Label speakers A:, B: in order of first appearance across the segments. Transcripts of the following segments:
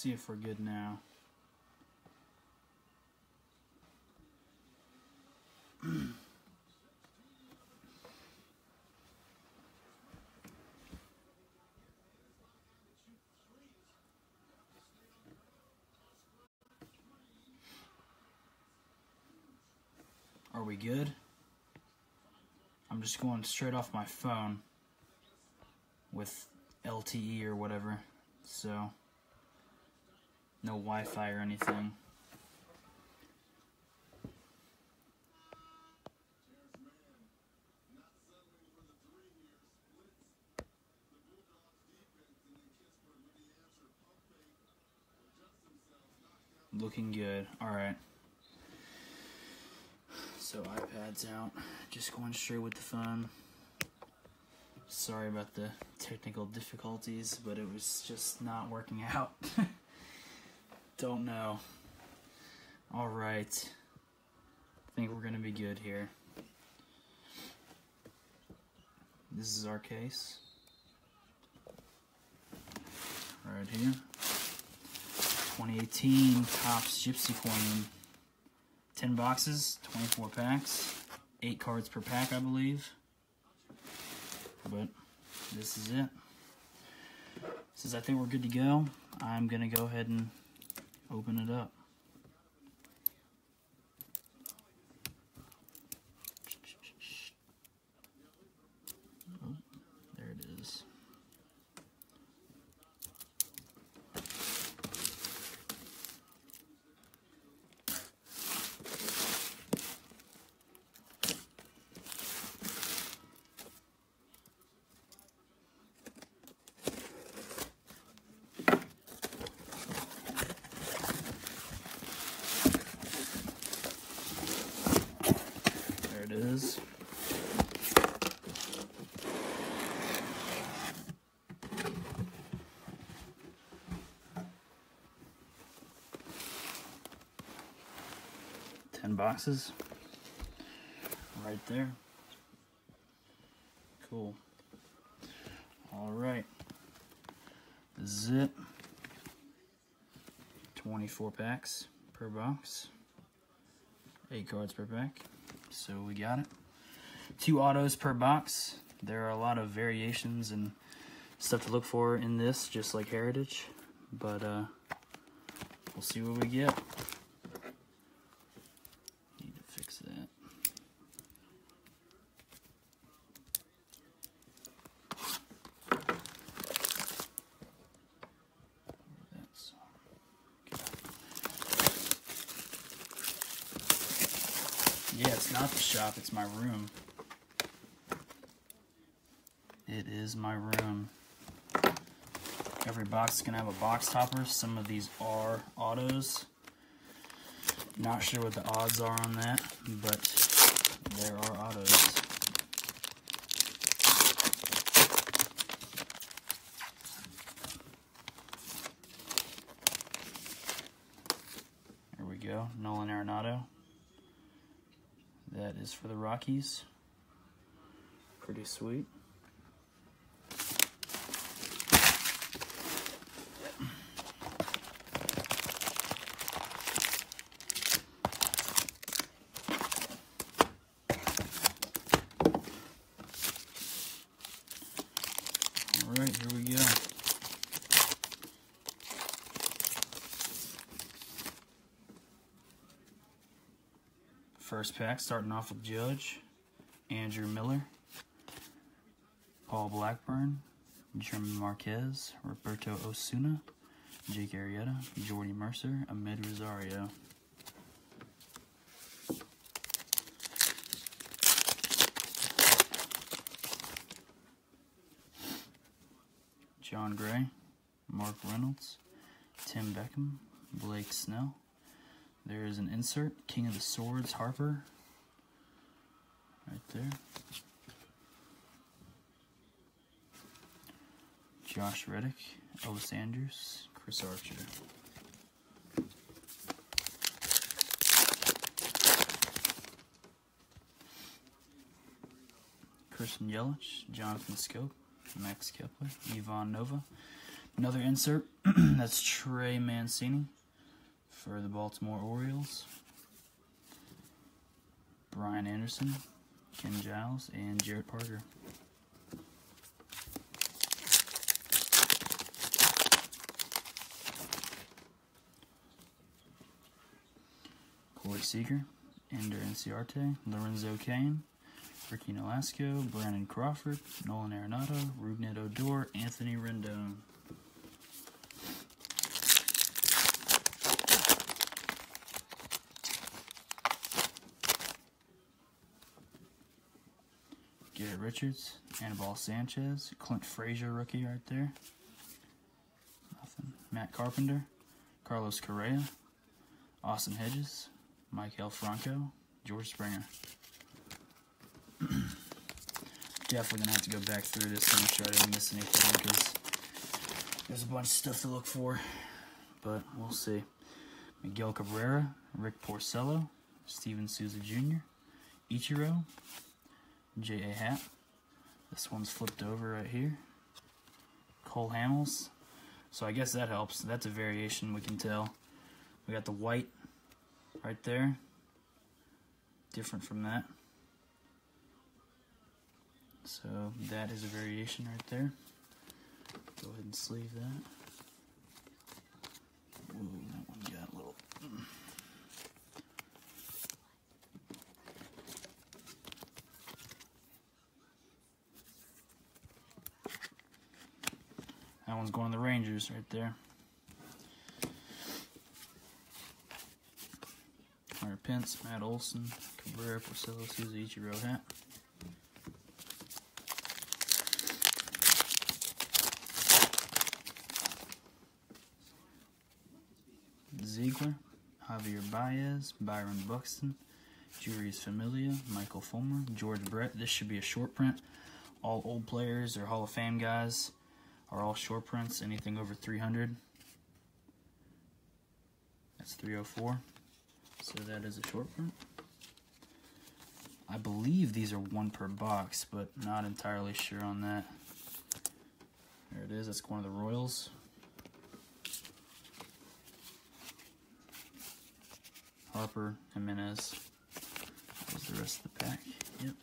A: see if we're good now. Are we good? I'm just going straight off my phone with LTE or whatever, so no Wi-Fi or anything. Looking good. Alright. So iPad's out. Just going straight with the phone. Sorry about the technical difficulties, but it was just not working out. Don't know. Alright. I think we're gonna be good here. This is our case. Right here. 2018 Topps Gypsy Coin. 10 boxes, 24 packs, 8 cards per pack, I believe. But this is it. Since I think we're good to go, I'm gonna go ahead and open it up. Oh, there it is. There it is. Ten boxes. Right there. Cool. Alright. This is it. 24 packs per box. 8 cards per pack. So we got it. 2 autos per box. There are a lot of variations and stuff to look for in this, just like Heritage. But we'll see what we get. Need to fix that. Yeah, it's not the shop, it's my room. It is my room. Every box is going to have a box topper. Some of these are autos. Not sure what the odds are on that, but there are autos. There we go, Nolan Arenado. That is for the Rockies. Pretty sweet. Alright, here we go. First pack, starting off with Judge, Andrew Miller, Paul Blackburn, German Marquez, Roberto Osuna, Jake Arrieta, Jordy Mercer, Ahmed Rosario. John Gray, Mark Reynolds, Tim Beckham, Blake Snell. There is an insert, King of the Swords, Harper. Right there. Josh Reddick, Elvis Andrews, Chris Archer. Christian Yelich, Jonathan Scope, Max Kepler, Ivan Nova, Another insert, that's Trey Mancini for the Baltimore Orioles. Brian Anderson, Ken Giles, and Jarrett Parker. Corey Seager, Ender Inciarte, Lorenzo Cain, Ricky Nolasco, Brandon Crawford, Nolan Arenado, Rougned Odor, Anthony Rendon. Garrett Richards, Anibal Sanchez, Clint Frazier rookie right there. Nothing. Matt Carpenter, Carlos Correa, Austin Hedges, Maikel Franco, George Springer. Definitely going to have to go back through this and make sure I didn't miss anything because there's a bunch of stuff to look for, but we'll see. Miguel Cabrera, Rick Porcello, Steven Souza Jr., Ichiro, J.A. Happ. This one's flipped over right here. Cole Hamels. So I guess that helps. That's a variation we can tell. We got the white right there. Different from that. So that is a variation right there. Go ahead and sleeve that. Ooh, that one got a little... That one's going to the Rangers right there. Hunter Pence, Matt Olson, Cabrera, Porcello, Souza, Ichiro, Happ. Ziegler, Javier Baez, Byron Buxton, Julius Familia, Michael Fulmer, George Brett. This should be a short print. All old players or Hall of Fame guys are all short prints. Anything over 300. That's 304. So that is a short print. I believe these are one per box, but not entirely sure on that. There it is. That's one of the Royals. Harper, Jimenez. That was the rest of the pack. Yep.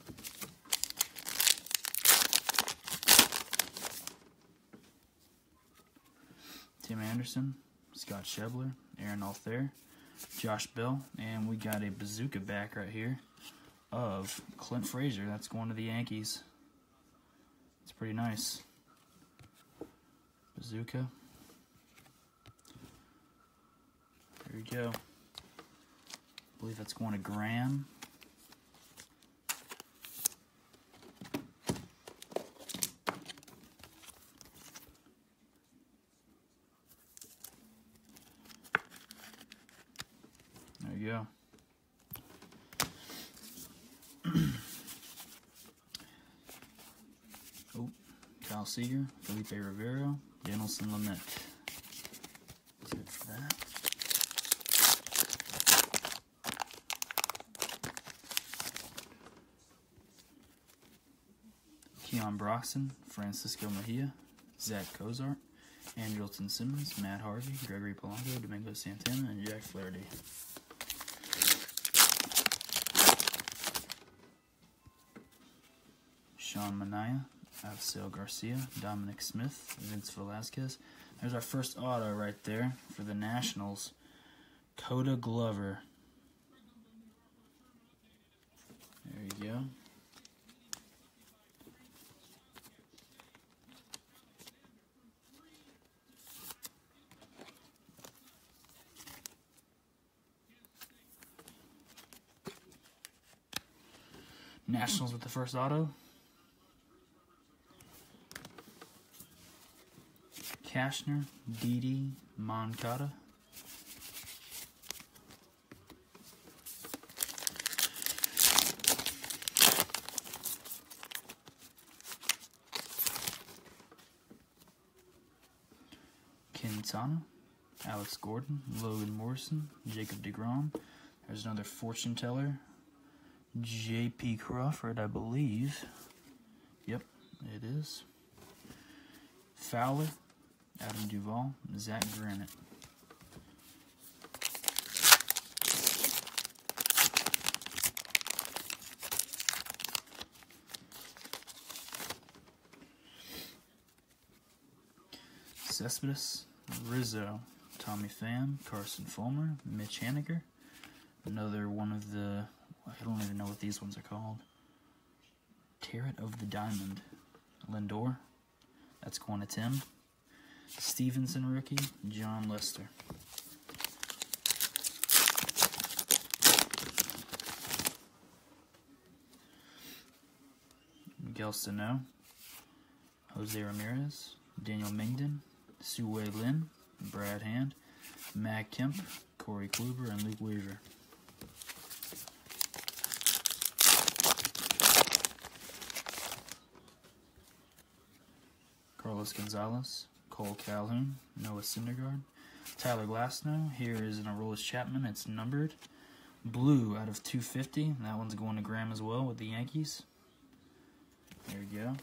A: Tim Anderson, Scott Schebler, Aaron Altherr, Josh Bell, and we got a bazooka back right here of Clint Frazier. That's going to the Yankees. It's pretty nice. Bazooka. There you go. I believe that's going to Graham. There you go. Oh, Kyle Seager, Felipe Rivero, Denelson Lamet. That's it for that. Keon Broxton, Francisco Mejia, Zach Cozart, Andrelton Simmons, Matt Harvey, Gregory Polanco, Domingo Santana, and Jack Flaherty. Sean Manaea, Avisel Garcia, Dominic Smith, Vince Velasquez. There's our first auto right there for the Nationals. Coda Glover. There you go. Nationals with the first auto. Cashner, Didi, Moncada. Quintana, Alex Gordon, Logan Morrison, Jacob deGrom. There's another fortune teller. J.P. Crawford, I believe. Yep, it is. Fowler, Adam Duvall, Zach Granite. Cespedes, Rizzo, Tommy Pham, Carson Fulmer, Mitch Haniger. Another one of the, I don't even know what these ones are called. Tarot of the Diamond, Lindor. That's going to Tim. Stevenson rookie, John Lester. Miguel Sano, Jose Ramirez, Daniel Mingden, Su-Wei Lin, Brad Hand, Matt Kemp, Corey Kluber, and Luke Weaver. Carlos Gonzalez, Cole Calhoun, Noah Syndergaard, Tyler Glasnow. Here is an Aroldis Chapman. It's numbered. Blue out of 250. That one's going to Graham as well with the Yankees. There you go.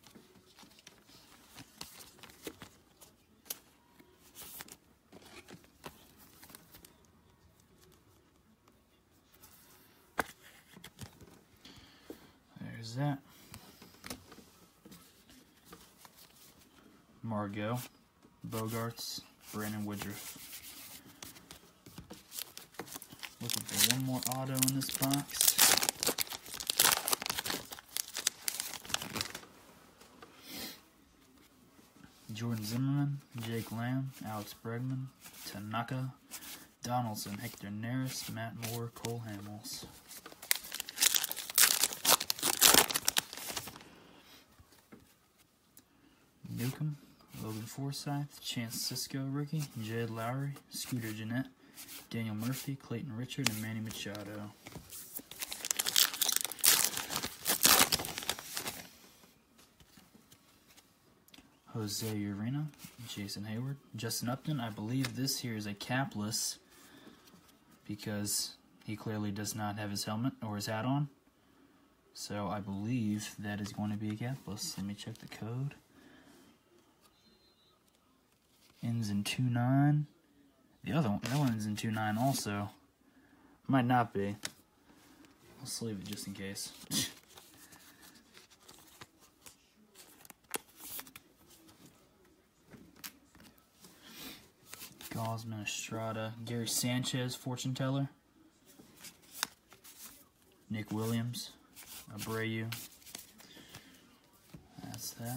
A: There's that. Margot, Bogarts, Brandon Woodruff. Looking for one more auto in this box. Jordan Zimmerman, Jake Lamb, Alex Bregman, Tanaka, Donaldson, Hector Neris, Matt Moore, Cole Hamels. Newcomb, Logan Forsythe, Chance Sisco rookie, Jed Lowry, Scooter Gennett, Daniel Murphy, Clayton Richard, and Manny Machado. Jose Urena, Jason Hayward, Justin Upton. I believe this here is a capless because he clearly does not have his helmet or his hat on. So I believe that is going to be a capless. Let me check the code. Ends in 29. The other one, that one ends in 29 also. Might not be. Let's leave it just in case. Gosman, Estrada, Gary Sanchez, fortune teller. Nick Williams, Abreu. That's that.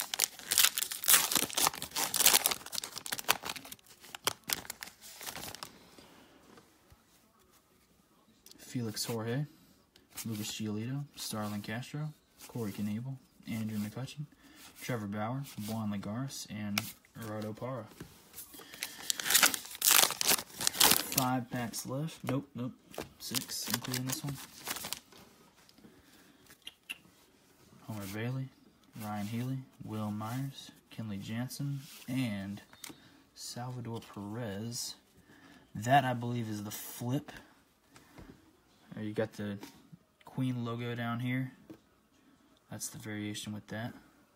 A: Felix Jorge, Lucas Giolito, Starlin Castro, Corey Knebel, Andrew McCutcheon, Trevor Bauer, Juan Lagares, and Gerardo Parra. 5 packs left. Nope. 6, including this one. Homer Bailey, Ryan Healy, Will Myers, Kenley Jansen, and Salvador Perez. That, I believe, is the flip. You got the Queen logo down here. That's the variation with that.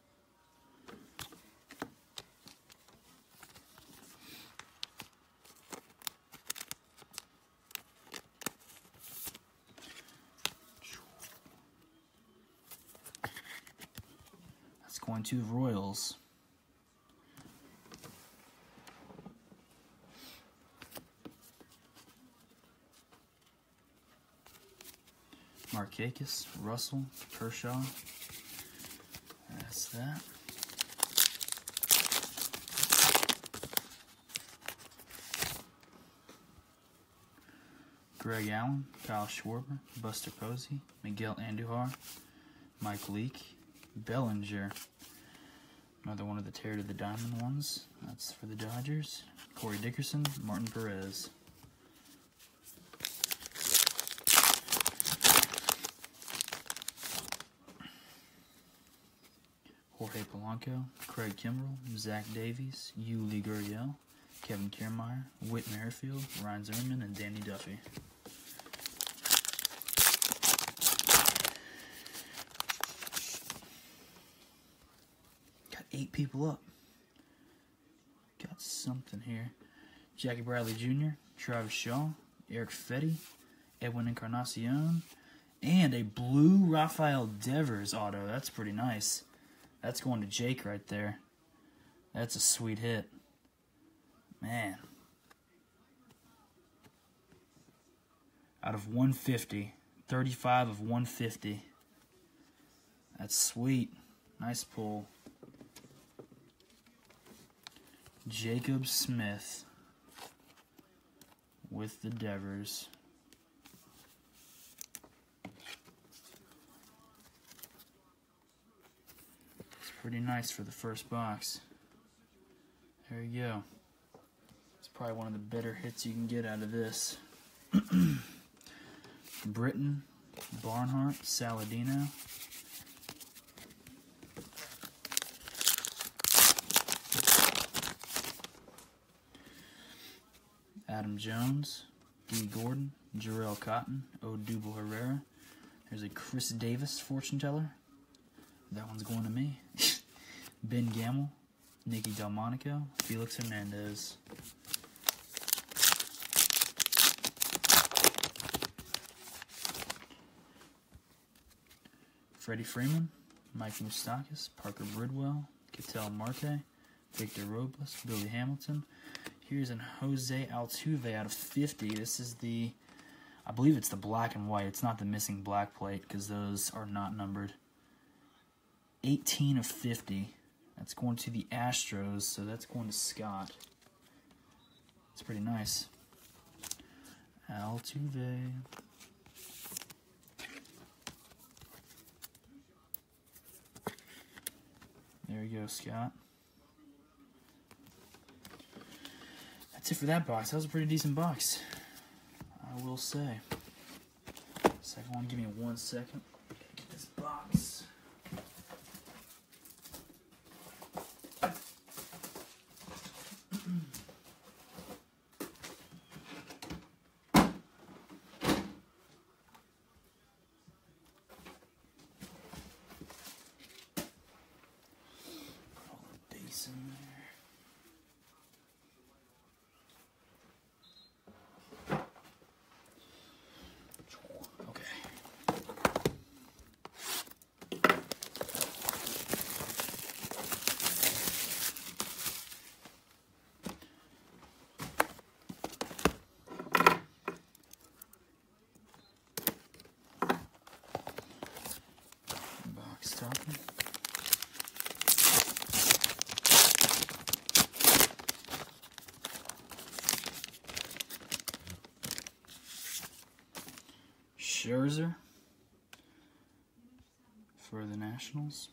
A: That's going to Royals. Markakis, Russell, Kershaw. That's that. Greg Allen, Kyle Schwarber, Buster Posey, Miguel Andujar, Mike Leake, Bellinger. Another one of the Tear to the Diamond ones. That's for the Dodgers. Corey Dickerson, Martin Perez. Jorge Polanco, Craig Kimbrell, Zach Davies, Yuli Gurriel, Kevin Kiermaier, Whit Merrifield, Ryan Zimmerman, and Danny Duffy. Got 8 people up. got something here. Jackie Bradley Jr., Travis Shaw, Eric Fetty, Edwin Encarnacion, and a blue Rafael Devers auto. That's pretty nice. That's going to Jake right there. That's a sweet hit. Man. Out of 150. 35 of 150. That's sweet. Nice pull. Jacob Smith with the Devers. It's pretty nice for the first box. There you go. It's probably one of the better hits you can get out of this. Britton, Barnhart, Saladino. Adam Jones, D. Gordon, Jarrell Cotton, Odubel Herrera. There's a Chris Davis fortune teller. That one's going to me. Ben Gamble, Nicky Delmonico, Felix Hernandez. Freddie Freeman, Mike Moustakas, Parker Bridwell, Ketel Marte, Victor Robles, Billy Hamilton. Here's an Jose Altuve out of 50. This is the, I believe it's the black and white. It's not the missing black plate because those are not numbered. 18 of 50. That's going to the Astros, so that's going to Scott. It's pretty nice. Altuve. There you go, Scott. That's it for that box. That was a pretty decent box, I will say. Second one, give me 1 second. Get this box. Put all the base in there. Talking. Scherzer for the Nationals.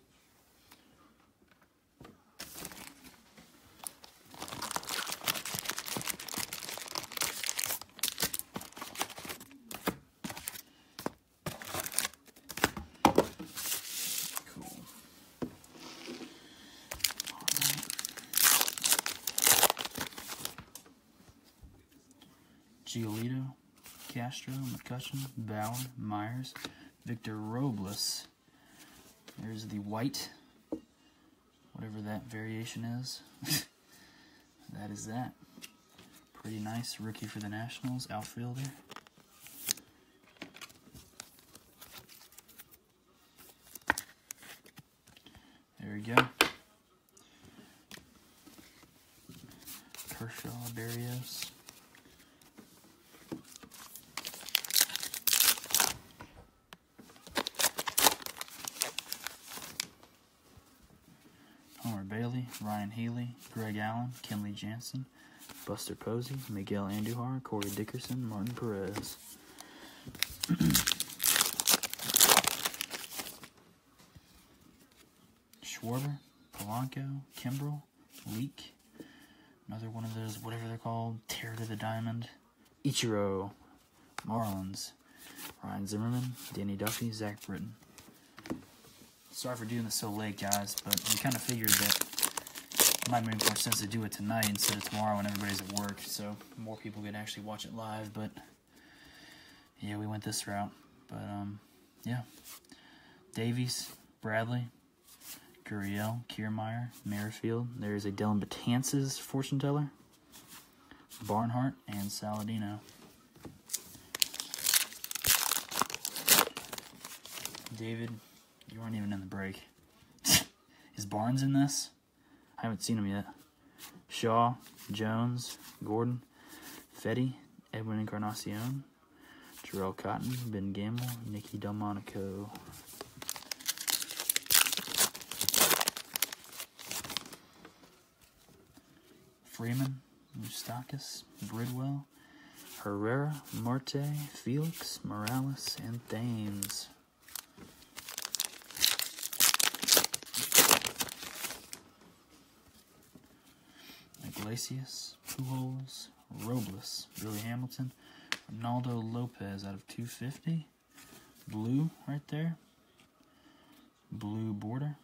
A: Giolito, Castro, McCutcheon, Bauer, Myers, Victor Robles. There's the white, whatever that variation is. That is that. Pretty nice rookie for the Nationals, outfielder. There we go. Kershaw, Barrios. Homer Bailey, Ryan Healy, Greg Allen, Kenley Jansen, Buster Posey, Miguel Andujar, Corey Dickerson, Martin Perez. Schwarber, Polanco, Kimbrel, Leak. Another one of those, whatever they're called, Tear to the Diamond. Ichiro, Marlins, Ryan Zimmerman, Danny Duffy, Zach Britton. Sorry for doing this so late, guys, but we kind of figured that it might make more sense to do it tonight instead of tomorrow when everybody's at work, so more people could actually watch it live, but yeah, we went this route. But, yeah. Davies, Bradley, Gurriel, Kiermaier, Merrifield. There's a Dylan Betances fortune teller. Barnhart and Saladino. David, you weren't even in the break. Is Barnes in this? I haven't seen him yet. Shaw, Jones, Gordon, Fetty, Edwin Encarnacion, Jarrell Cotton, Ben Gamble, Nicky Delmonico. Freeman, Moustakis, Bridwell, Herrera, Marte, Felix, Morales, and Thames. Iglesias, Pujols, Robles, Billy Hamilton, Ronaldo Lopez out of 250. Blue right there. Blue border.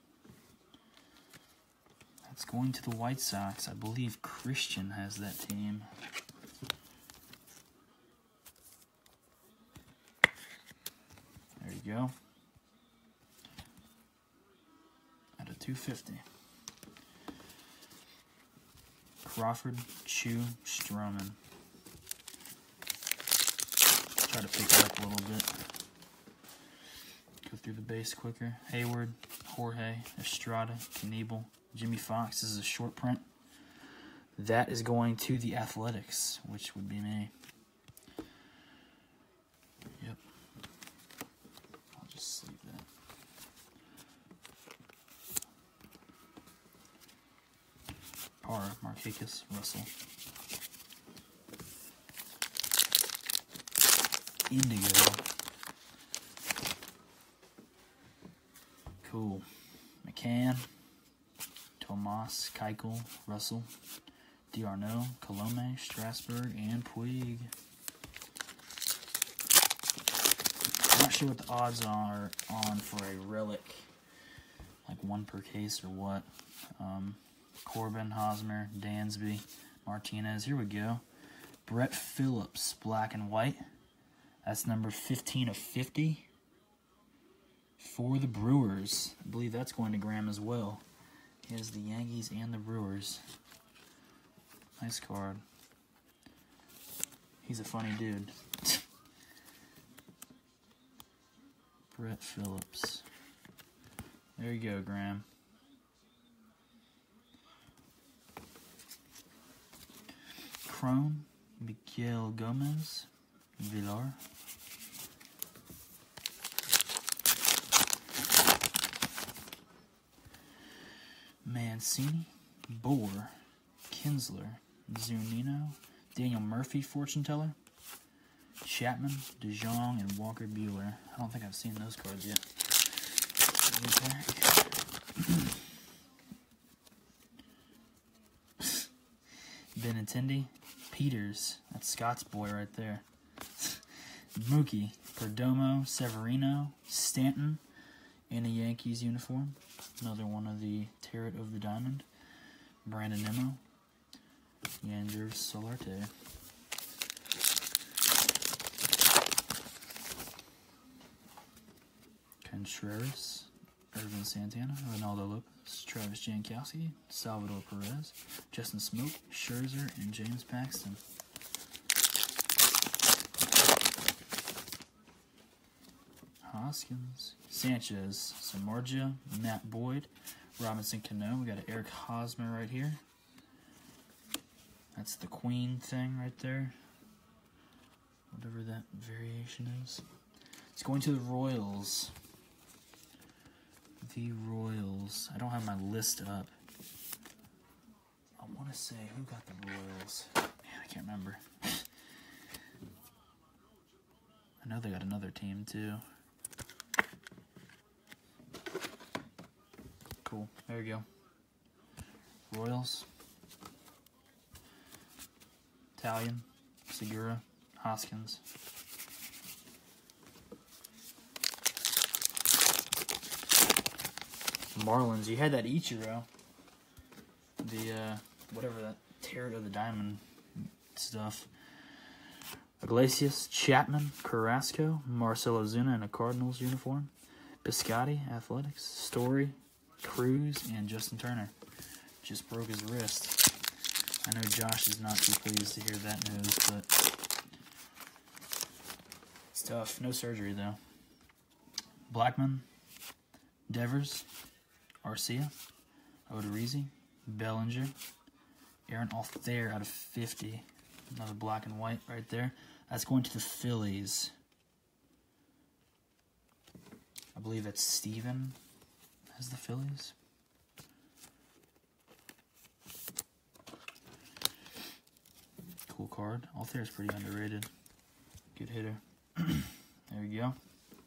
A: That's going to the White Sox. I believe Christian has that team. There you go. Out of 250. Crawford, Chu, Stroman. Try to pick it up a little bit. Go through the base quicker. Hayward, Jorge, Estrada, Knievel, Jimmy Fox. This is a short print. That is going to the Athletics, which would be me. Yep. I'll just sleeve that. Parr, Markakis, Russell. Indigo. Cool. McCann, Tomas, Keuchel, Russell, D'Arnaud, Colome, Strasburg, and Puig. I'm not sure what the odds are on for a relic, like one per case or what. Corbin, Hosmer, Dansby, Martinez. Here we go. Brett Phillips, black and white. That's number 15 of 50 for the Brewers. I believe that's going to Graham as well. He has the Yankees and the Brewers. Nice card. He's a funny dude. Brett Phillips. There you go, Graham. Chrome, Miguel Gomez, Villar. Mancini, Bohr, Kinsler, Zunino, Daniel Murphy, fortune teller, Chapman, DeJong, and Walker Buehler. I don't think I've seen those cards yet. Benintendi, Peters. That's Scott's boy right there. Mookie, Perdomo, Severino, Stanton, in a Yankees uniform. Another one of the Tarot of the Diamond. Brandon Nimmo, Yanders Solarte. Contreras, Irvin Santana, Ronaldo Lopez, Travis Jankowski, Salvador Perez, Justin Smoke, Scherzer, and James Paxton. Hoskins, Sanchez, Samardzija, Matt Boyd, Robinson Cano. We got an Eric Hosmer right here. That's the Queen thing right there. Whatever that variation is. It's going to the Royals. The Royals. I don't have my list up. I want to say, who got the Royals? Man, I can't remember. I know they got another team, too. Cool. There we go. Royals. Italian. Segura. Hoskins. Marlins. You had that Ichiro. The, whatever that Tarot of the Diamond stuff. Iglesias, Chapman, Carrasco, Marcell Ozuna in a Cardinals uniform. Piscotty, Athletics. Story, Cruz, and Justin Turner. Just broke his wrist. I know Josh is not too pleased to hear that news, but it's tough. No surgery, though. Blackman, Devers, Arcia, Odorizzi, Bellinger, Aaron Altherr out of 50. Another black and white right there. That's going to the Phillies. I believe that's Steven has the Phillies. Cool card. Altherr is pretty underrated. Good hitter. There we go.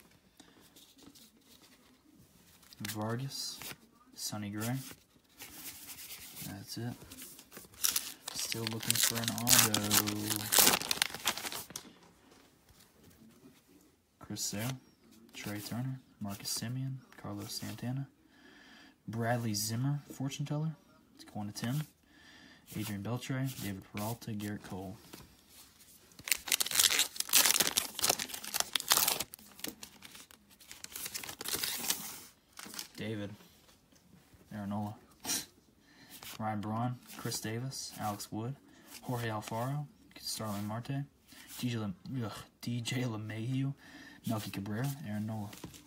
A: Vargas, Sonny Gray. That's it. Still looking for an auto. Chris Sale, Trey Turner, Marcus Semien, Carlos Santana, Bradley Zimmer, fortune teller. It's going to Tim. Adrian Beltre, David Peralta, Garrett Cole. David, Aaronola, Ryan Braun, Chris Davis, Alex Wood, Jorge Alfaro, Starling Marte, DJ LeMahieu, Melky Cabrera, Aaronola.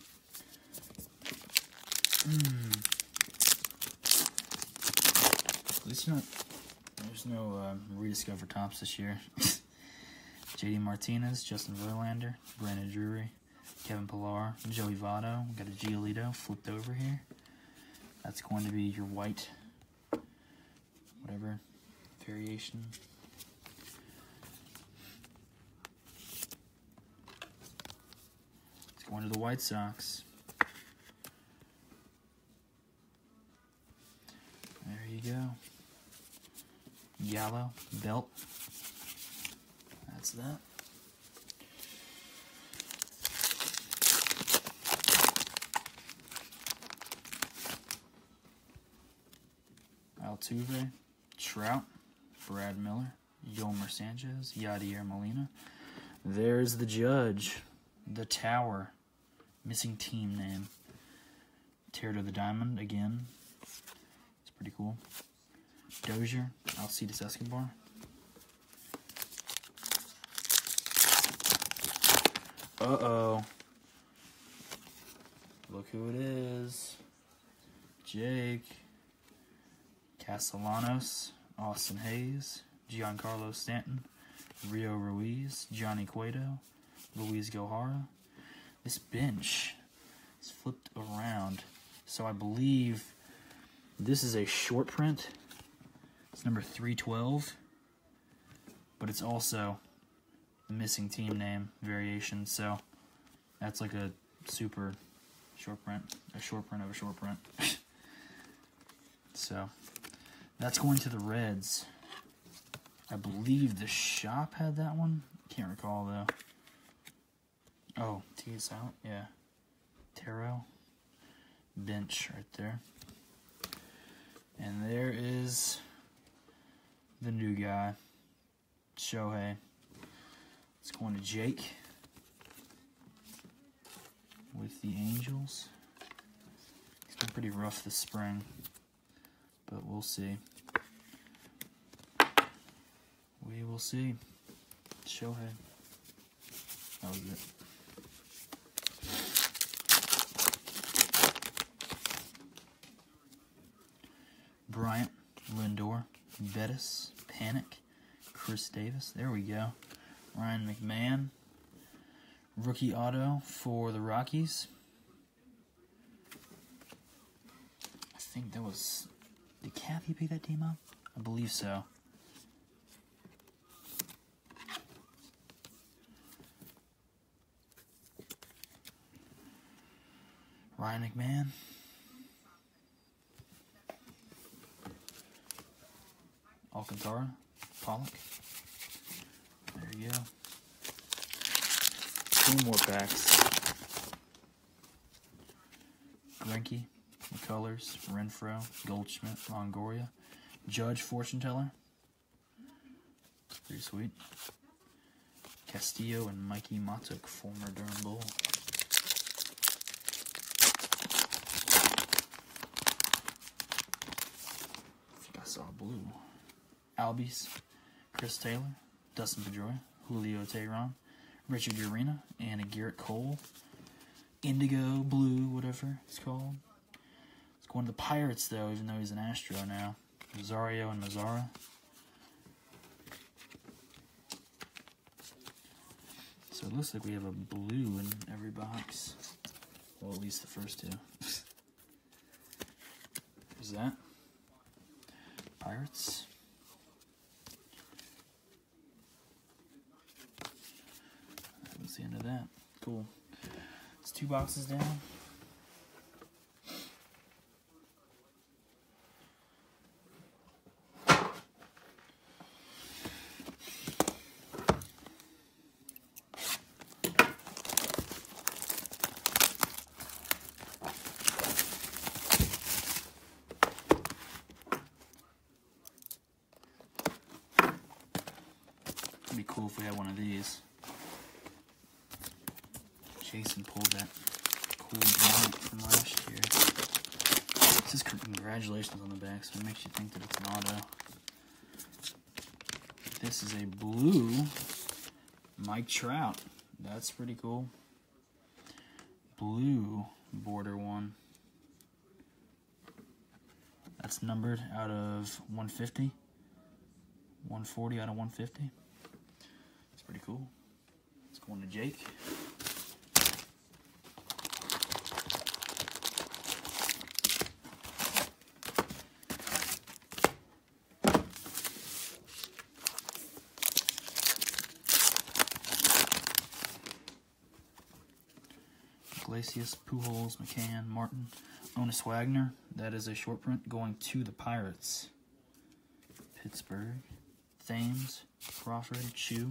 A: At least there's no rediscover tops this year. JD Martinez, Justin Verlander, Brandon Drury, Kevin Pillar, Joey Votto. Got a Giolito flipped over here. That's going to be your white, whatever, variation. It's going to the White Sox. There you go. Gallo, Belt. That's that. Altuve, Trout, Brad Miller, Yolmer Sanchez, Yadier Molina. There's the Judge, the Tower, missing team name. Tear to the Diamond again. It's pretty cool. Dozier, Alcides Escobar. Uh-oh. Look who it is. Jake. Castellanos, Austin Hayes, Giancarlo Stanton, Rio Ruiz, Johnny Cueto, Luis Gohara. This bench is flipped around. So I believe this is a short print. It's number 312. But it's also the missing team name variation. So that's like a super short print. A short print of a short print. So that's going to the Reds. I believe the shop had that one. Can't recall, though. Oh, T is out? Yeah. Taro. Bench right there. And there is the new guy, Shohei. It's going to Jake with the Angels. It's been pretty rough this spring, but we'll see. We will see. Shohei. That was it. Bryant, Lindor, Bettis, Panic, Chris Davis. There we go. Ryan McMahon. Rookie auto for the Rockies. I think that was... Did Kathy pick that team up? I believe so. Ryan McMahon. Alcantara. Pollock. There you go. 2 more packs. Greinke, McCullers, Renfroe, Goldschmidt, Longoria, Judge, Fortune Teller. Pretty sweet. Castillo and Mikey Matuk, former Durham Bull. saw blue. Albies, Chris Taylor, Dustin Pedroia, Julio Teheran, Richard Urena, and a Garrett Cole. Indigo, blue, whatever it's called. It's going to the Pirates, though, even though he's an Astro now. Rosario and Mazzara. So it looks like we have a blue in every box. Well, at least the first two. There's that. Pirates. That was the end of that. Cool. It's 2 boxes down. It'd be cool if we had one of these. Jason pulled that cool giant from last year. It says congratulations on the back, so it makes you think that it's an auto. This is a blue Mike Trout. That's pretty cool. Blue border one. That's numbered out of 150. 140 out of 150. It's pretty cool. It's going to Jake. Iglesias, Pujols, McCann, Martin, Honus Wagner. That is a short print going to the Pirates. Pittsburgh, Thames, Crawford, Chu.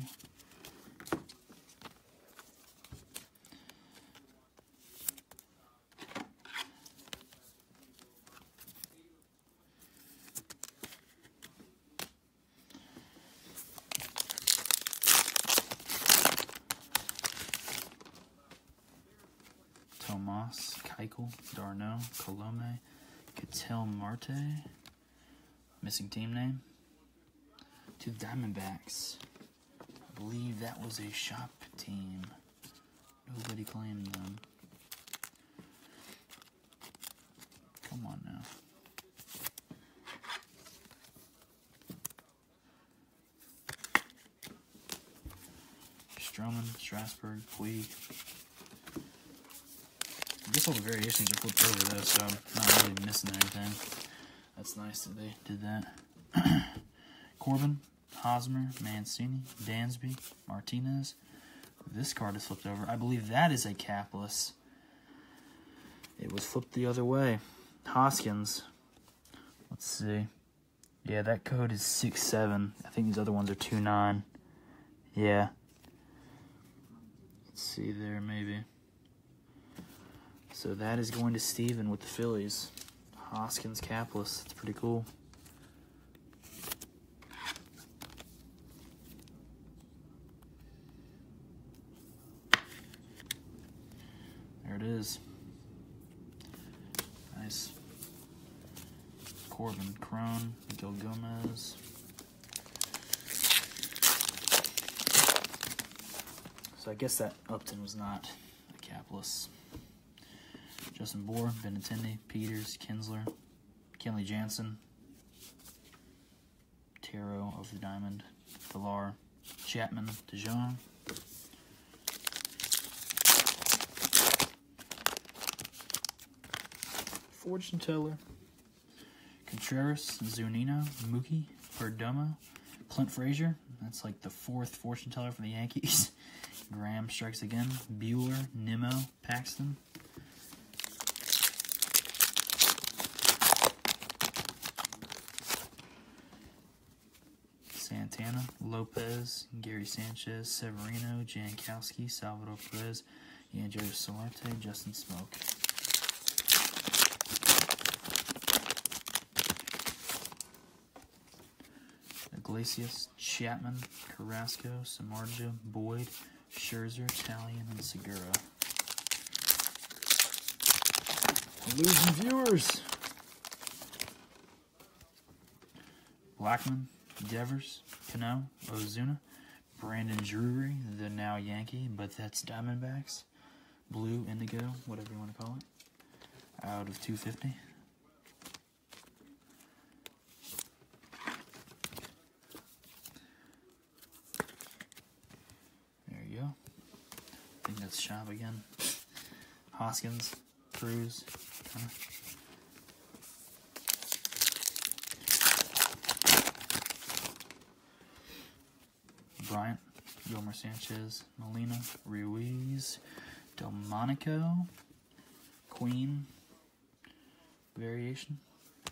A: Tomas, Keuchel, Darno, Colome, Ketel Marte. Missing team name. To the Diamondbacks. I believe that was a shop team. Nobody claimed them. Come on now. Stroman, Strasburg, Puig. I guess all the variations are flipped over though, so I'm not really missing anything. That's nice that they did that. Corbin, Hosmer, Mancini, Dansby, Martinez. This card is flipped over. I believe that is a capless. It was flipped the other way. Hoskins. Let's see. Yeah, that code is 6-7. I think these other ones are 2-9. Yeah. Let's see there, maybe. So that is going to Steven with the Phillies. Hoskins capless. That's pretty cool. There it is. Nice. Corbin, Crone, Gil Gomez. So I guess that Upton was not a capless. Justin Bour, Benintendi, Peters, Kinsler, Kenley Jansen, Tarot of the Diamond, Villar, Chapman, DeJong, Fortune Teller, Contreras, Zunino, Mookie, Perdomo, Clint Frazier. That's like the 4th Fortune Teller for the Yankees. Graham strikes again. Bueller, Nimmo, Paxton. Santana, Lopez, Gary Sanchez, Severino, Jankowski, Salvador Perez, Yandel Solarte, Justin Smoke. Iglesias, Chapman, Carrasco, Samardzija, Boyd, Scherzer, Talion, and Segura. We're losing viewers. Blackman, Devers, Cano, Ozuna, Brandon Drury, the now Yankee, but that's Diamondbacks, Blue, Indigo, whatever you want to call it, out of 250. There you go. I think that's Shop again. Hoskins, Cruz, Connor. Bryant, Gilmer Sanchez, Molina, Ruiz, Delmonico, Queen, variation.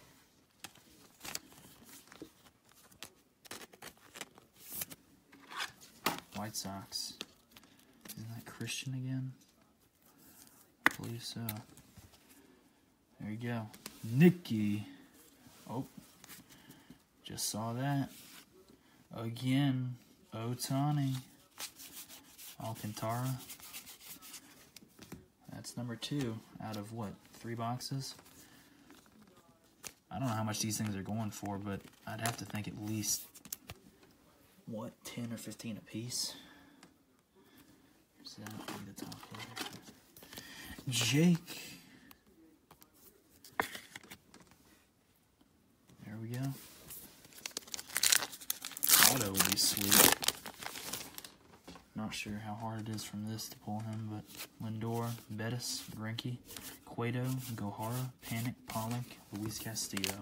A: White Sox. Isn't that Christian again? I believe so. There you go. Nicky. Oh, just saw that. Again. Ohtani, Alcantara. That's number 2 out of what, 3 boxes? I don't know how much these things are going for, but I'd have to think at least, what, 10 or 15 a piece? Here's that, maybe the top loader. Jake. There we go. Auto would be sweet. Not sure how hard it is from this to pull him, but Lindor, Bettis, Greinke, Cueto, Gohara, Panic, Pollock, Luis Castillo.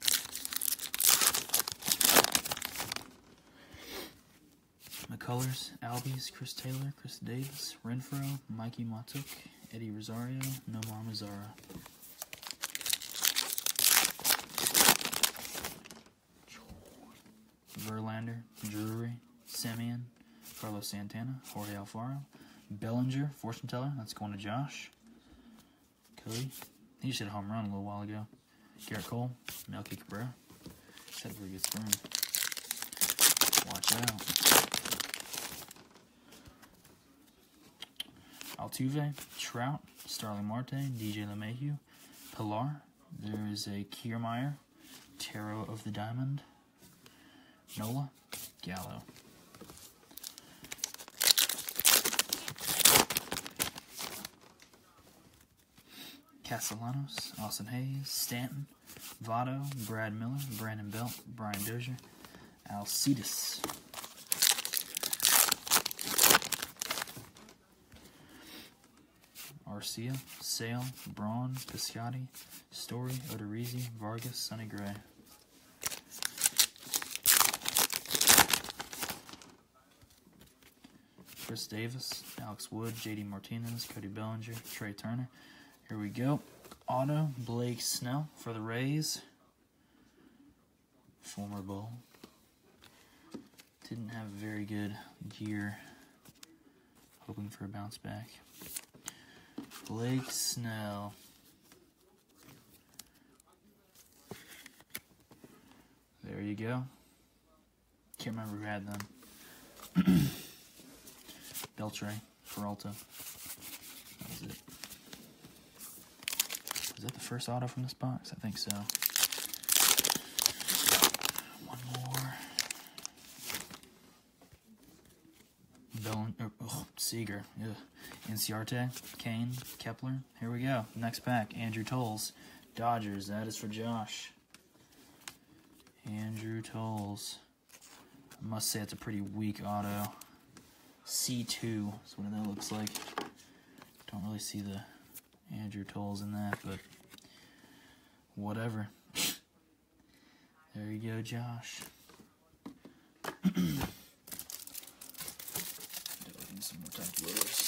A: McCullers, Albies, Chris Taylor, Chris Davis, Renfroe, Mikey Matuk, Eddie Rosario, Nomar Mazara. Verlander, Drury, Semien, Carlos Santana, Jorge Alfaro, Bellinger, fortune teller, that's going to Josh. Cody, he just hit a home run a little while ago. Garrett Cole, Melky Cabrera. He's had a pretty good spring. Watch out. Altuve, Trout, Starling Marte, DJ LeMahieu, Pilar. There is a Kiermaier, Tarot of the Diamond, Nola, Gallo. Castellanos, Austin Hayes, Stanton, Votto, Brad Miller, Brandon Belt, Brian Dozier, Alcides. Arcia, Sale, Braun, Piscotti, Story, Odorizzi, Vargas, Sonny Gray. Chris Davis, Alex Wood, JD Martinez, Cody Bellinger, Trey Turner. Here we go. Auto, Blake Snell for the Rays. Former Bull. Didn't have a very good year. Hoping for a bounce back. Blake Snell. There you go. Can't remember who had them. Beltre, Peralta. That was it. Is that the first auto from this box? I think so. One more. Seager. Ugh. Inciarte, Kane, Kepler. Here we go. Next pack. Andrew Tolles, Dodgers. That is for Josh. Andrew Tolles. I must say it's a pretty weak auto. C2 is what that looks like. Don't really see the Andrew Tolles in that, but whatever. There you go, Josh. Some more top loaders.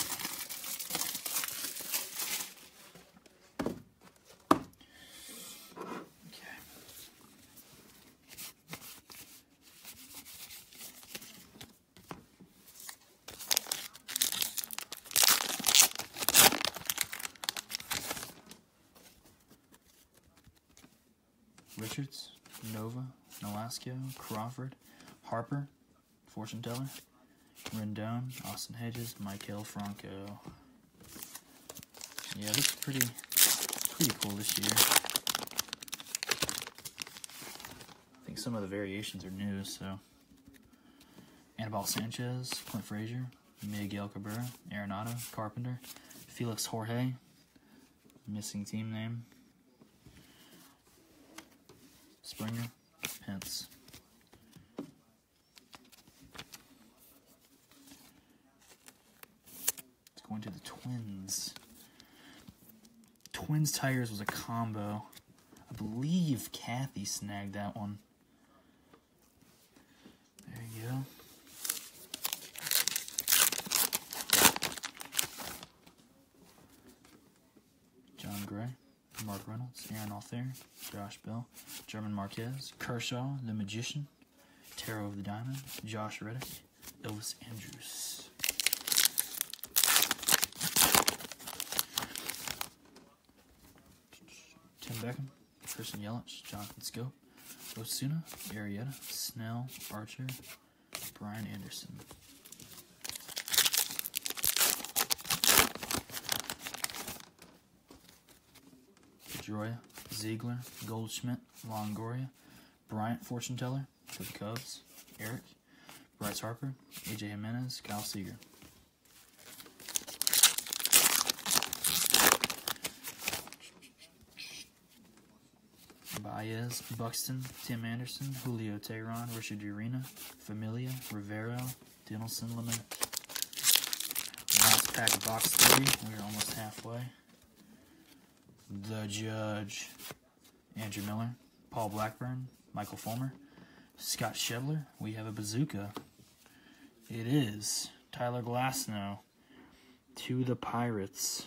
A: Okay. Richards, Nova, Nolasco, Crawford, Harper, fortune teller, Rendon, Austin Hedges, Maikel Franco. Yeah, it looks pretty cool this year. I think think some of the variations are new, so. Anibal Sanchez, Clint Frazier, Miguel Cabrera, Arenado, Carpenter, Felix Jorge, missing team name, Springer, Pence. It's going to the Twins. Twins Tigers was a combo. I believe Kathy snagged that one. There you go. John Gray, Mark Reynolds, Aaron Altherr, Josh Bell, German Marquez, Kershaw, the Magician, Tarot of the Diamond, Josh Reddick, Elvis Andrus. Tim Beckham, Christian Yelich, Jonathan Scope, Osuna, Arrieta, Snell, Archer, Brian Anderson. Pedroia, Ziegler, Goldschmidt, Longoria, Bryant, Fortune Teller for the Cubs, Eric, Bryce Harper, AJ Jimenez, Kyle Seager. Baez, Buxton, Tim Anderson, Julio Teheran, Richard Urena, Familia, Rivero, Dinelson, Lemon. Last pack of box 3. We're almost halfway. The Judge, Andrew Miller, Paul Blackburn, Michael Fulmer, Scott Schebler. We have a bazooka. It is Tyler Glasnow to the Pirates.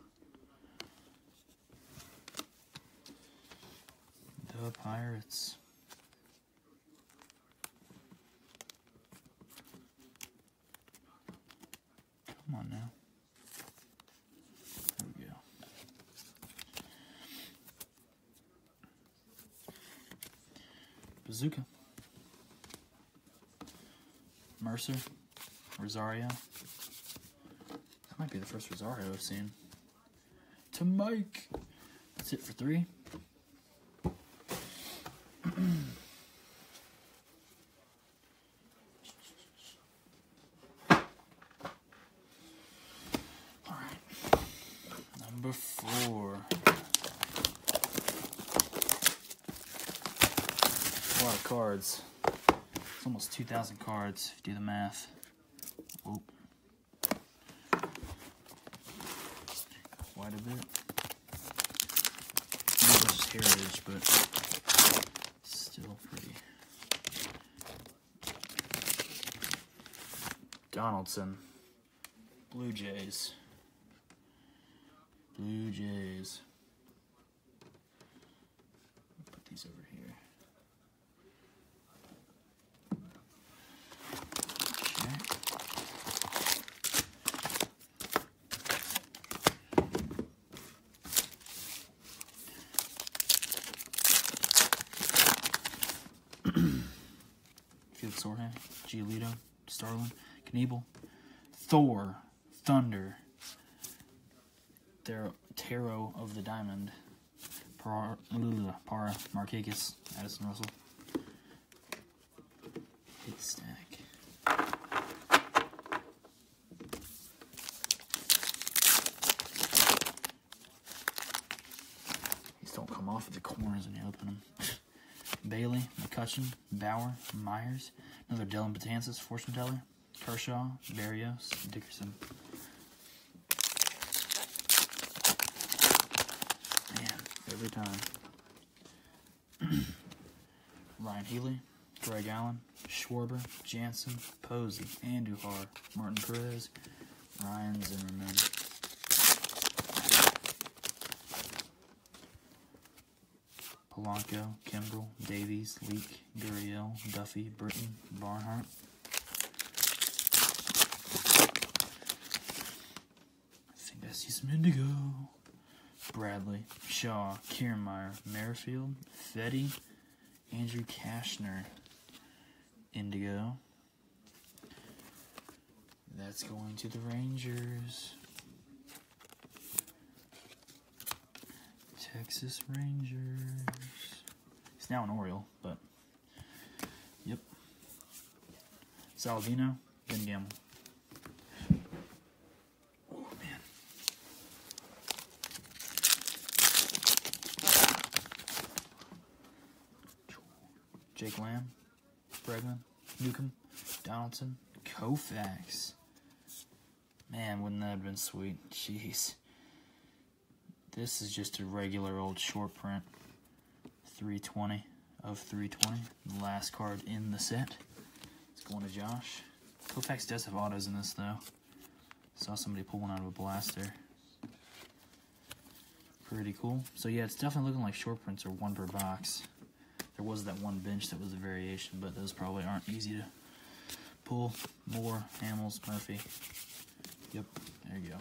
A: The Pirates. Come on now. There we go. Bazooka. Mercer. Rosario. That might be the first Rosario I've seen. To Mike. That's it for 3. Alright. Number 4. A lot of cards. It's almost 2,000 cards if you do the math. Whoop. Quite a bit. Not much heritage, but still pretty. Donaldson. Blue Jays. Blue Jays. Put these over here. Felix Jorge, Giolito, Starlin, Knievel, Thor, Thunder, Tarot of the Diamond, Para, Markakis, Addison Russell. Big stack. These don't come off at the corners when you open them. Bailey, McCutcheon, Bauer, Myers, another Dylan Betances, Fortune Teller, Kershaw, Berrios, Dickerson. Man, every time. Ryan Healy, Greg Allen, Schwarber, Jansen, Posey, Andujar, Martin Perez, Ryan Zimmerman. Polanco, Kimbrel, Davies, Leak, Gurriel, Duffy, Britton, Barnhart. I think I see some indigo. Bradley, Shaw, Kiermaier, Merrifield, Fetty, Andrew Kashner. Indigo. That's going to the Rangers. Texas Rangers. He's now an Oriole, but Salvino, Ben Gamel. Oh, man. Jake Lamb, Bregman, Newcomb, Donaldson, Koufax. Man, wouldn't that have been sweet? Jeez. This is just a regular old short print. 320 of 320. The last card in the set. It's going to Josh. Koufax does have autos in this, though. Saw somebody pull one out of a blaster. Pretty cool. So, yeah, it's definitely looking like short prints are one per box. There was that one bench that was a variation, but those probably aren't easy to pull. Moore, Hamels, Murphy. Yep, there you go.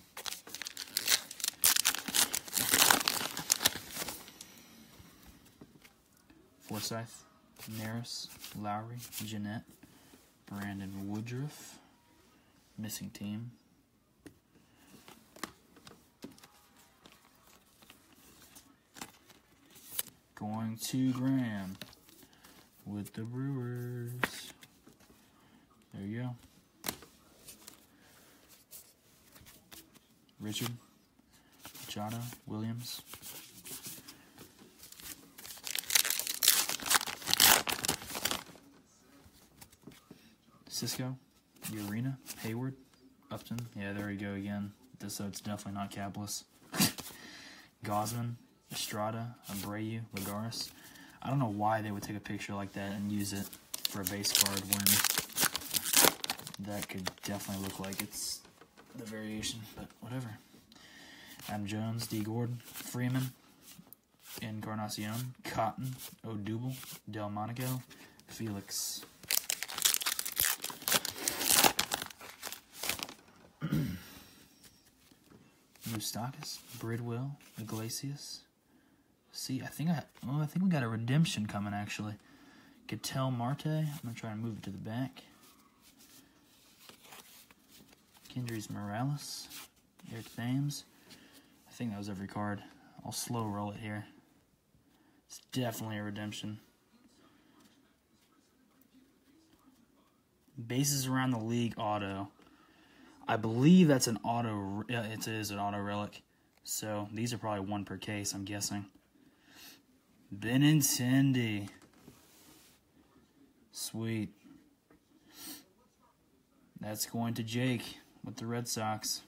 A: Forsythe, Maris, Lowry, Jeanette, Brandon Woodruff. Missing team. Going to Graham with the Brewers. There you go. Richard, Machado, Williams. Cisco, Urena, Hayward, Upton. Yeah, there we go again. So it's definitely not capless. Gosman, Estrada, Abreu, Lagares. I don't know why they would take a picture like that and use it for a base card when that could definitely look like it's the variation, but whatever. Adam Jones, D. Gordon, Freeman, Encarnacion, Cotton, Odubel, Delmonico, Felix. Moustakas, Bridwell, Iglesias. See, I think we got a redemption coming actually. Ketel Marte. I'm gonna try and move it to the back. Kendrys Morales, Eric Thames. I think that was every card. I'll slow roll it here. It's definitely a redemption. Bases around the league auto. I believe that's an auto. Yeah, it is an auto relic. So these are probably one per case, I'm guessing. Benintendi. Sweet. That's going to Jake with the Red Sox.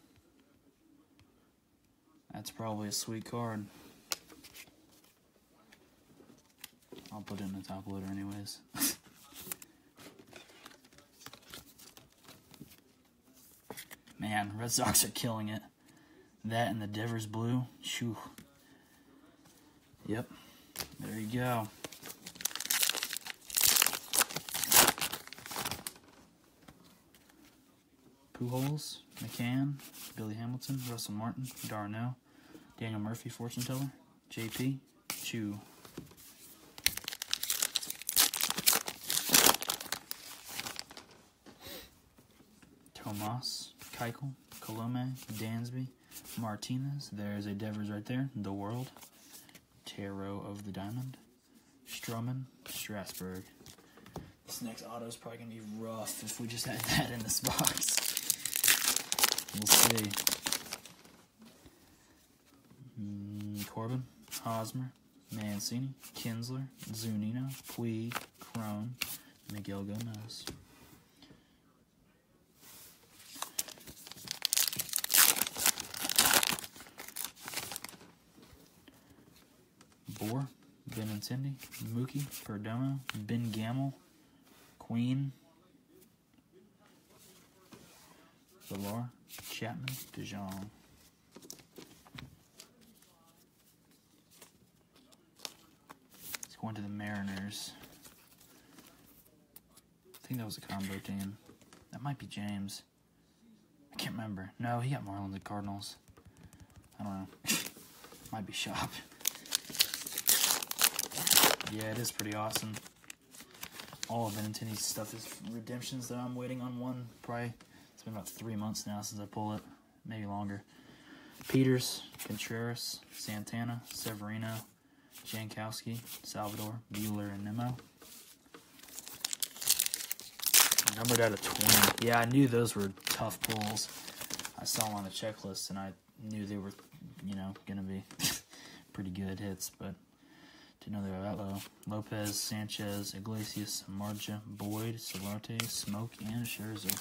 A: That's probably a sweet card. I'll put it in the top loader anyways. Man, Red Sox are killing it. That and the Devers Blue. Shoo. Yep. There you go. Pujols, McCann, Billy Hamilton, Russell Martin, Darno, Daniel Murphy, Fortune Teller, JP, Chu. Tomas, Keuchel, Colome, Dansby, Martinez. There's a Devers right there. The World. Tarot of the Diamond. Stroman, Strasburg. This next auto is probably going to be rough if we just had that in this box. We'll see. Corbin, Hosmer, Mancini, Kinsler, Zunino, Puig, Crone, Miguel Gomez. Bohr, Benintendi, Mookie, Perdomo, Ben Gamel, Queen, Villar, Chapman, DeJong. It's going to the Mariners. I think that was a combo team. That might be James. I can't remember. No, he got Marlins and Cardinals. I don't know. Might be Shop. Yeah, it is pretty awesome. All of Benintendi's stuff is redemptions that I'm waiting on one. Probably, it's been about 3 months now since I pulled it. Maybe longer. Peters, Contreras, Santana, Severino, Jankowski, Salvador, Bueller, and Nimmo. Numbered out of 20. Yeah, I knew those were tough pulls. I saw them on the checklist, and I knew they were, you know, going to be pretty good hits, but didn't know they were that low. Lopez, Sanchez, Iglesias, Marja, Boyd, Solarte, Smoke, and Scherzer.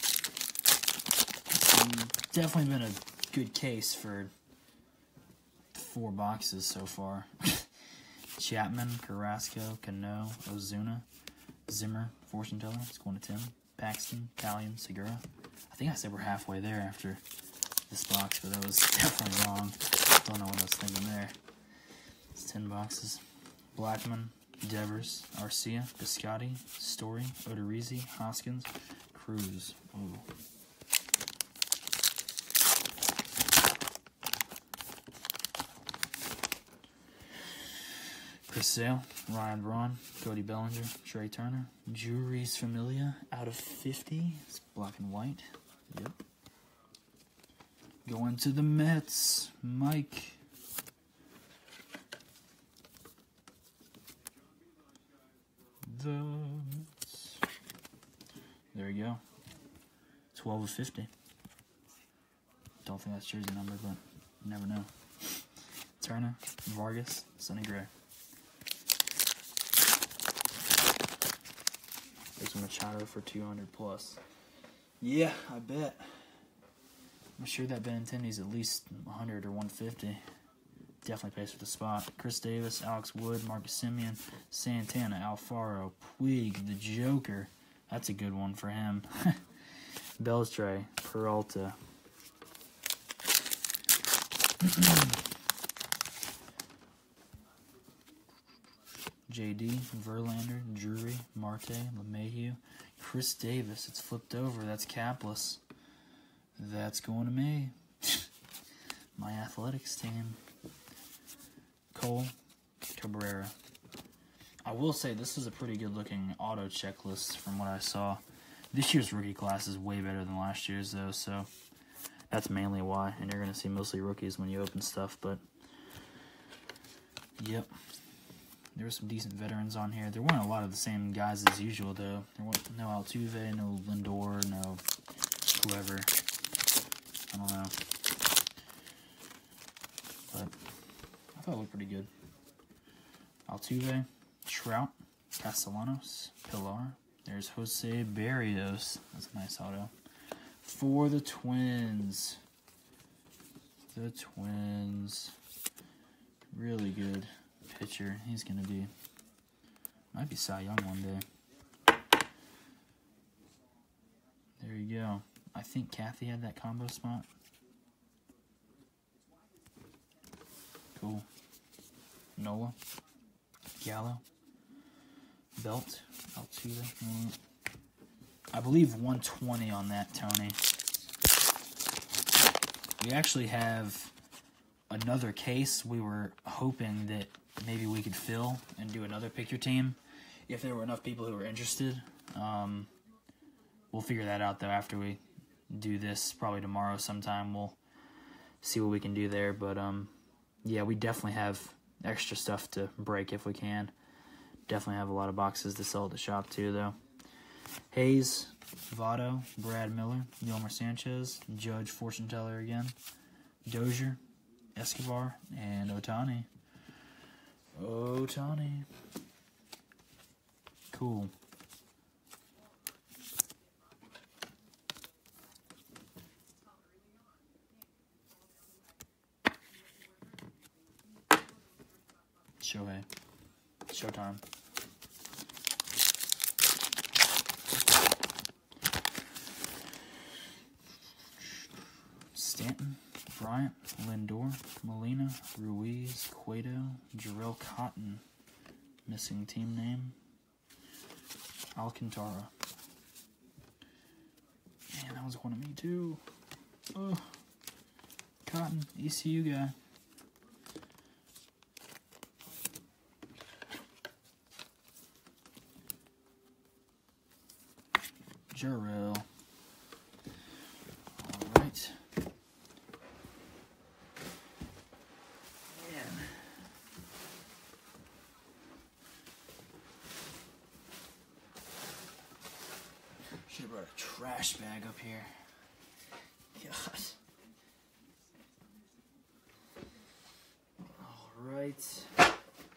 A: Definitely been a good case for 4 boxes so far. Chapman, Carrasco, Cano, Ozuna, Zimmer, Fortune Teller, it's going to Tim, Paxton, Talion, Segura. I think I said we're halfway there after this box, but that was definitely wrong. Don't know what I was thinking there. It's 10 boxes. Blackman, Devers, Arcia, Biscotti, Story, Odorizzi, Hoskins, Cruz. Ooh. Chris Sale, Ryan Braun, Cody Bellinger, Trey Turner, Juris Familia out of 50. It's black and white. Yep. Going to the Mets, Mike. The Mets. There you go. 12 of 50. Don't think that's jersey number, but you never know. Turner, Vargas, Sonny Gray. There's Machado for 200 plus. Yeah, I bet. I'm sure that Benintendi's at least 100 or 150. Definitely pays for the spot. Chris Davis, Alex Wood, Marcus Semien, Santana, Alfaro, Puig, the Joker. That's a good one for him. Beltray, Peralta. JD, Verlander, Drury, Marte, LeMahieu, Chris Davis. It's flipped over. That's capless. That's going to me. My athletics team. Cole, Cabrera. I will say this is a pretty good looking auto checklist from what I saw. This year's rookie class is way better than last year's though, so that's mainly why. And you're going to see mostly rookies when you open stuff, but yep. There were some decent veterans on here. There weren't a lot of the same guys as usual, though. There was no Altuve, no Lindor, no whoever. I don't know. But I thought it looked pretty good. Altuve, Trout, Castellanos, Pilar. There's Jose Barrios. That's a nice auto. For the Twins. The Twins. Really good pitcher. He's going to be, might be Cy Young one day. There you go. I think Kathy had that combo spot. Cool. Nola. Gallo. Belt. Altuve. I believe 120 on that, Tony. We actually have another case. We were hoping that maybe we could fill and do another pick your team if there were enough people who were interested. We'll figure that out though after we do this, probably tomorrow sometime. We'll see what we can do there, but yeah, we definitely have extra stuff to break if we can. Definitely have a lot of boxes to sell at the shop too though. Hayes, Votto, Brad Miller, Yolmer Sanchez, Judge, Fortune Teller again, Dozier, Escobar, and Ohtani. Ohtani. Cool. Shohei. Showtime. Stanton, Bryant, Lindor, Molina, Ruiz, Cueto, Jarrell Cotton, missing team name, Alcantara. Man, that was one of me too. Oh, Cotton, ECU guy. Jarrell. All right. Should have brought a trash bag up here. God. All right.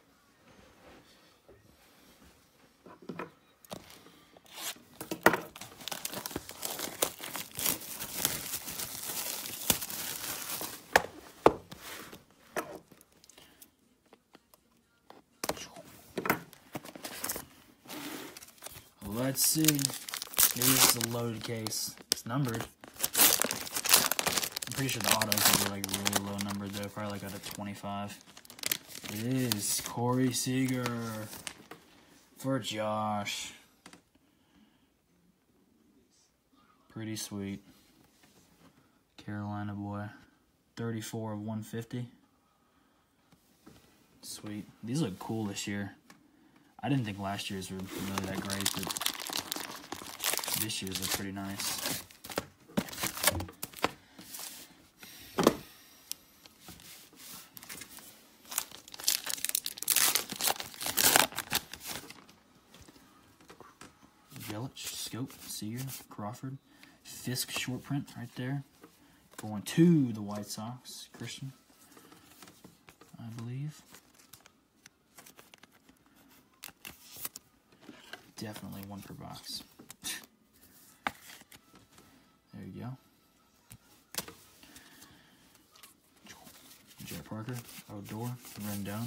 A: Let's see. Maybe this is a loaded case. It's numbered. I'm pretty sure the autos will be like really low numbered though, probably like at a 25. It is Corey Seager for Josh. Pretty sweet. Carolina boy. 34 of 150. Sweet. These look cool this year. I didn't think last year's were really that great, but this year's are pretty nice. Yelich, Scope, Seager, Crawford, Fisk short print right there. Going to the White Sox, Christian, I believe. Definitely one per box. There you go. Jet Parker, Odor, Rendon.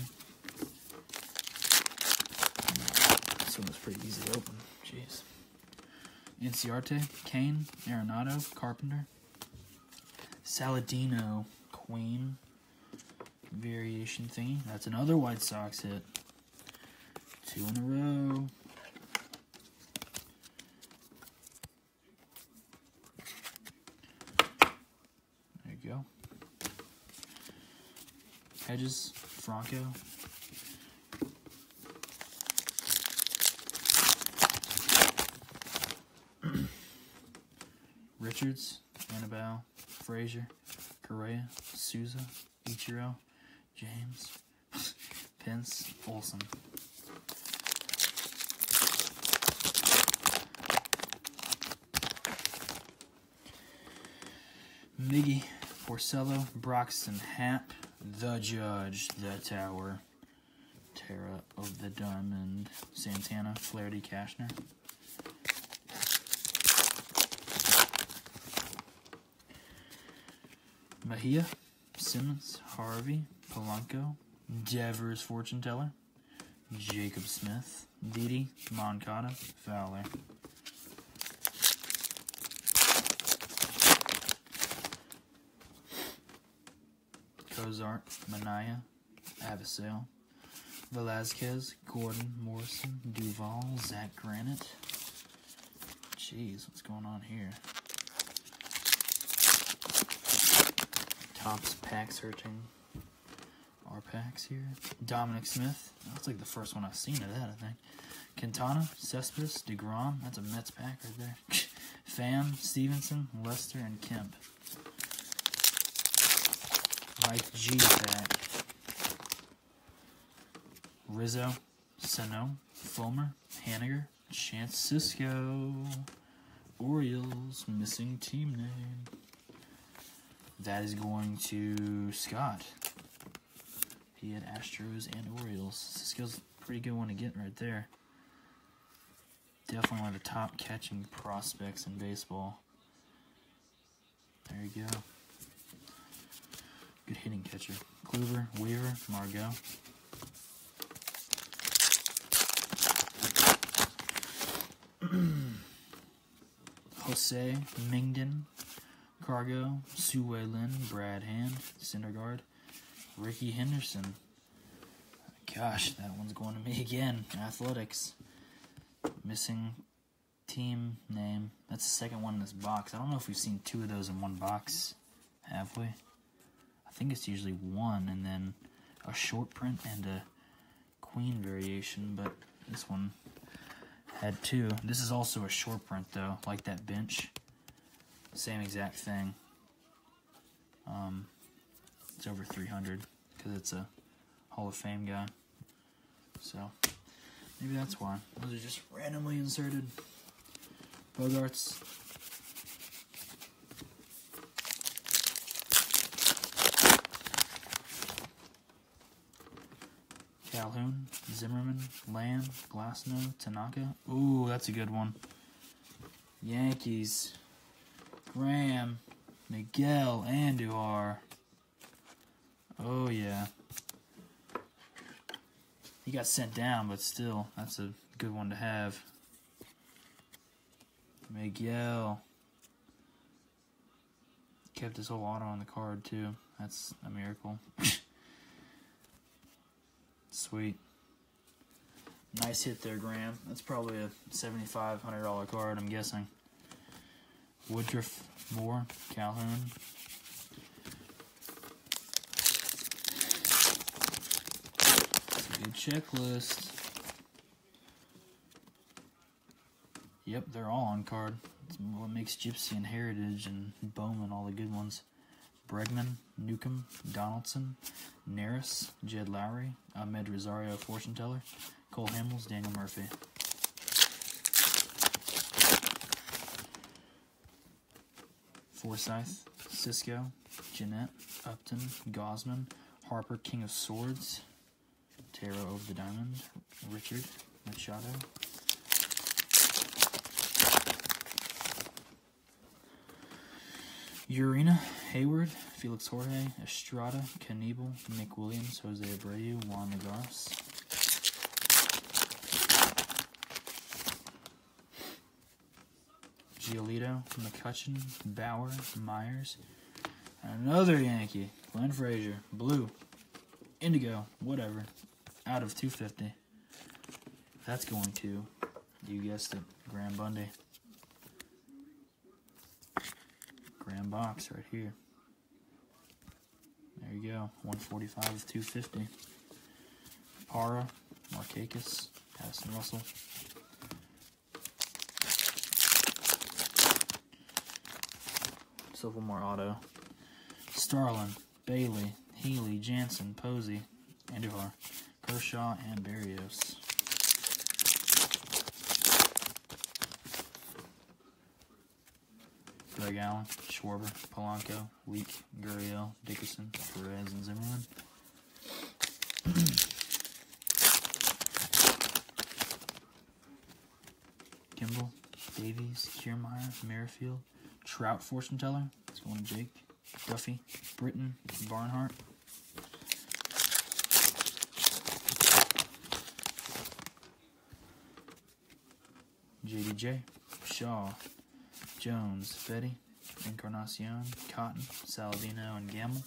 A: This one was pretty easy to open. Jeez. Inciarte, Kane, Arenado, Carpenter, Saladino, Queen, variation thingy. That's another White Sox hit. 2 in a row. There you go. Hedges, Franco. Richards, Annabelle, Frazier, Correa, Souza, Ichiro, James, Pence, Olsen. Miggy, Porcello, Broxton, Happ, The Judge, The Tower, Terra of the Diamond, Santana, Flaherty, Cashner. Mejia, Simmons, Harvey, Polanco, Devers, Fortune Teller, Jacob Smith, Didi, Moncada, Fowler. Cozart, Manaya, Avisale, Velazquez, Gordon, Morrison, Duval, Zach Granite. Jeez, what's going on here? Topps packs hurting. Our packs here. Dominic Smith. That's like the first one I've seen of that, I think. Quintana, Cespedes, DeGrom. That's a Mets pack right there. Pham, Stevenson, Lester, and Kemp. Mike G pack. Rizzo, Sano, Fulmer, Haniger, Chance Cisco. Orioles, missing team name. That is going to Scott. He had Astros and Orioles. Cisco's a pretty good one to get right there. Definitely one of the top catching prospects in baseball. There you go. Good hitting catcher. Kluber, Weaver, Margot. Jose, Mingden, Cargo, Su Wei Lin, Brad Hand, Syndergaard, Ricky Henderson. Gosh, that one's going to me again. Athletics. Missing team name. That's the second one in this box. I don't know if we've seen 2 of those in one box. Have we? I think it's usually one and then a short print and a queen variation, but this one had 2. This is also a short print though, like that bench. Same exact thing. It's over 300 because it's a Hall of Fame guy. So maybe that's why. Those are just randomly inserted. Bogarts. Calhoun, Zimmerman, Lamb, Glasnow, Tanaka. Ooh, that's a good one. Yankees. Graham, Miguel Andujar. Oh, yeah. He got sent down, but still, that's a good one to have. Miguel. Kept his whole auto on the card, too. That's a miracle. Sweet. Nice hit there, Graham. That's probably a $7,500 card, I'm guessing. Woodruff, Moore, Calhoun. That's a good checklist. Yep, they're all on card. It's what makes Gypsy and Heritage and Bowman all the good ones. Bregman, Newcomb, Donaldson, Neris, Jed Lowry, Ahmed Rosario, Fortune Teller, Cole Hamels, Daniel Murphy. Forsythe, Cisco, Jeanette, Upton, Gosman, Harper, King of Swords, Taro over the diamond, Richard, Machado. Urena, Hayward, Felix Jorge, Estrada, Knebel, Nick Williams, Jose Abreu, Juan Lagares. Giolito, McCutcheon, Bauer, Myers. Another Yankee, Glenn Frazier, blue, indigo, whatever, out of 250. That's going to, you guessed it, Graham Bundy. Graham box right here. There you go, 145 of 250. Para, Markakis, Addison Russell. Silvermore auto. Starlin, Bailey, Healy, Jansen, Posey, Andujar, Kershaw, and Berrios. Greg Allen, Schwarber, Polanco, Leak, Gurriel, Dickerson, Perez, and Zimmerman. Kimball, Davies, Kiermaier, Merrifield, Trout, Fortune Teller. It's going to Jake, Duffy, Britton, Barnhart. JDJ, Shaw, Jones, Betty, Encarnacion, Cotton, Saladino, and Gamble.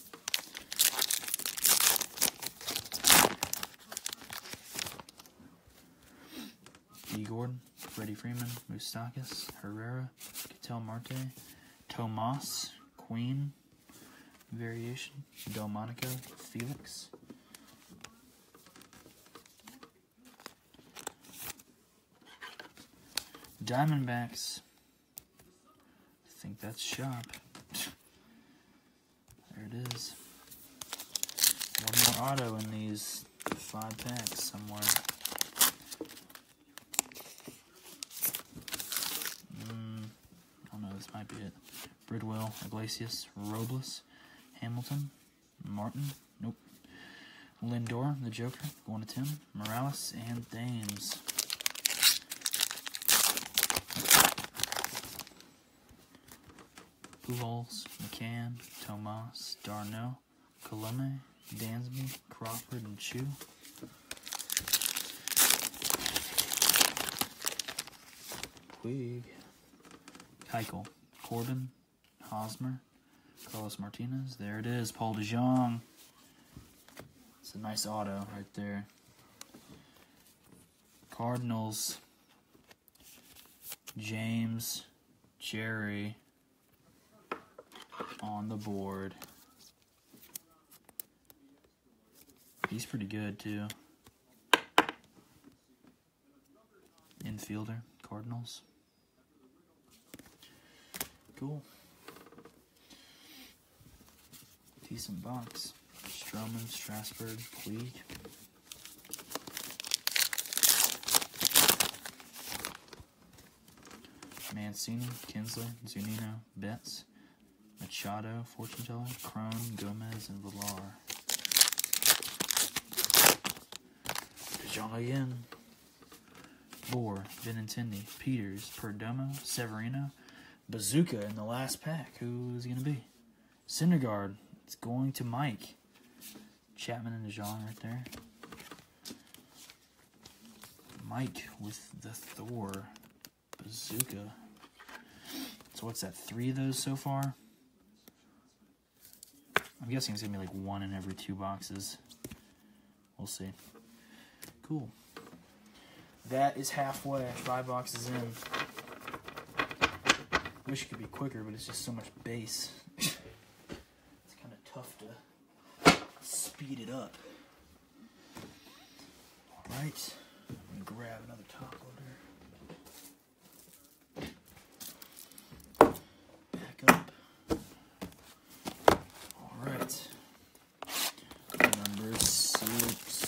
A: D. Gordon, Freddie Freeman, Moustakas, Herrera, Ketel Marte, Tomas, Queen, Variation, Delmonico, Felix. Diamondbacks. I think that's Shop. There it is. One more auto in these 5 packs somewhere. I don't know, this might be it. Bridwell, Iglesias, Robles, Hamilton, Martin, nope. Lindor, the Joker, going to Tim, Morales, and Thames. Pujols, McCann, Tomas, Darno, Colome, Dansby, Crawford, and Chu. Puig, Keuchel, Corbin, Hosmer, Carlos Martinez. There it is, Paul DeJong. It's a nice auto right there. Cardinals, James, Jerry on the board. He's pretty good too. Infielder, Cardinals. Cool. Decent box. Stroman, Strasburg, Puig. Mancini, Kinsley, Zunino, Betts, Machado, Fortune Teller, Crone, Gomez, and Villar. DeJong again. Bohr, Benintendi, Peters, Perdomo, Severino, Bazooka in the last pack. Who is it going to be? Syndergaard. It's going to Mike. Chapman and DeJong right there. Mike with the Thor. Bazooka. So what's that, 3 of those so far? I'm guessing it's going to be like 1 in every 2 boxes. We'll see. Cool. That is halfway, 5 boxes in. Wish it could be quicker, but it's just so much base. It's kind of tough to speed it up. Alright, I'm going to grab another top loader. Back up. Alright. Number 6.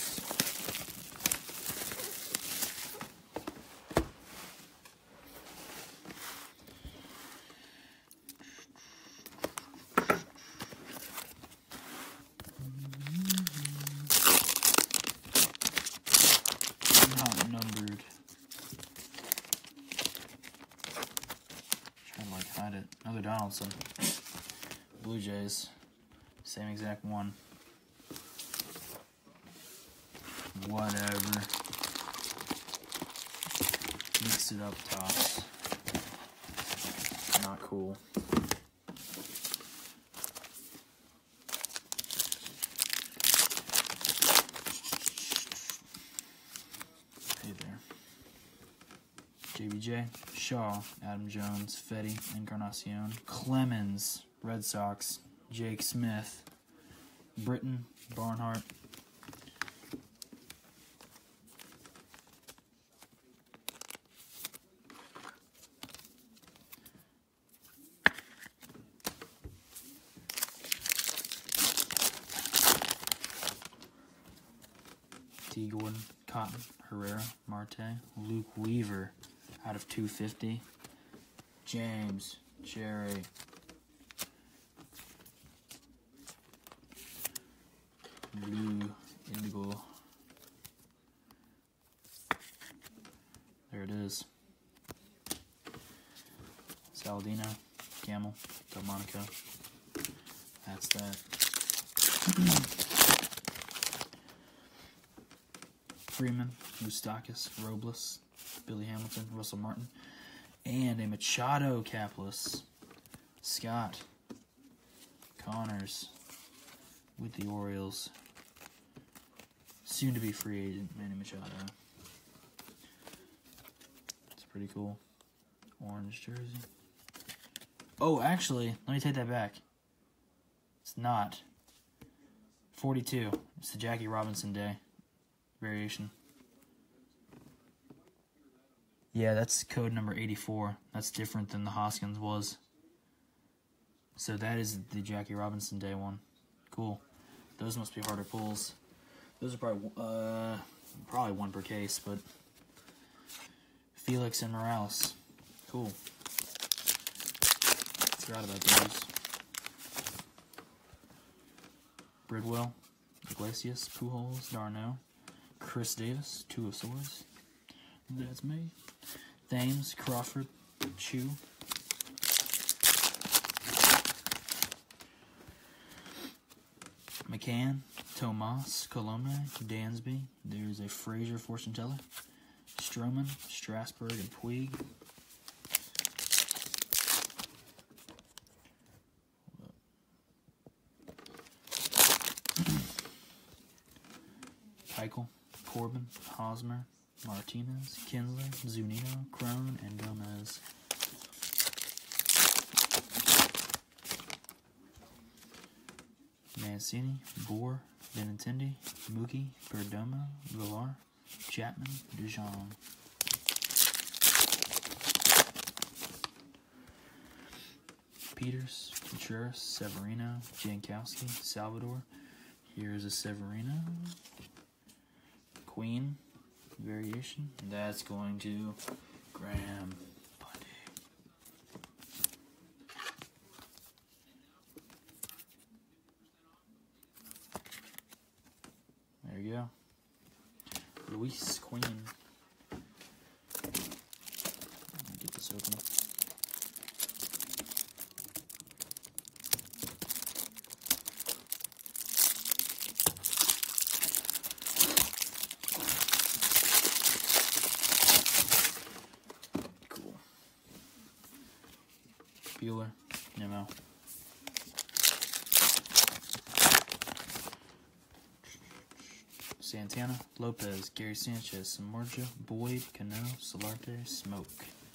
A: Another Donaldson. Blue Jays. Same exact one. Whatever. Mix it up, tops. Not cool. Hey there. JBJ, Shaw, Adam Jones, Fetty, Encarnacion, Clemens, Red Sox, Jake Smith, Britton, Barnhart, T. Gordon, Cotton, Herrera, Marte, Luke Weaver out of 250, James, Jerry, Blue, Indigo. There it is. Saladino, Camel, Delmonico. That's that. Freeman, Moustakis, Robles, Billy Hamilton, Russell Martin, and a Machado capless. Scott Connors with the Orioles. Soon to be free agent, Manny Machado. It's pretty cool. Orange jersey. Oh, actually, let me take that back. It's not. 42. It's the Jackie Robinson Day variation. Yeah, that's code number 84. That's different than the Hoskins was. So that is the Jackie Robinson Day one. Cool. Those must be harder pulls. Those are probably one per case, but Felix and Morales. Cool. Forgot about those. Bridwell, Iglesias, Pujols, Darno, Chris Davis, 2 of Swords. That's me. Thames, Crawford, Chu. McCann, Tomas, Colomé, Dansby. There's a Frazier fortune teller. Stroman, Strasburg, and Puig. Keuchel, Corbin, Hosmer, Martinez, Kinsley, Zunino, Crone, and Gomez. Mancini, Bohr, Benintendi, Mookie, Perdomo, Villar, Chapman, DeJong. Peters, Contreras, Severino, Jankowski, Salvador. Here's a Severino. Queen variation. That's going to Graham Bundy. Luis Queen. Let me get this open. Cool. Bueller, Nimmo. Santana, Lopez, Gary Sanchez, Samorja, Boyd, Cano, Solarte, Smoke.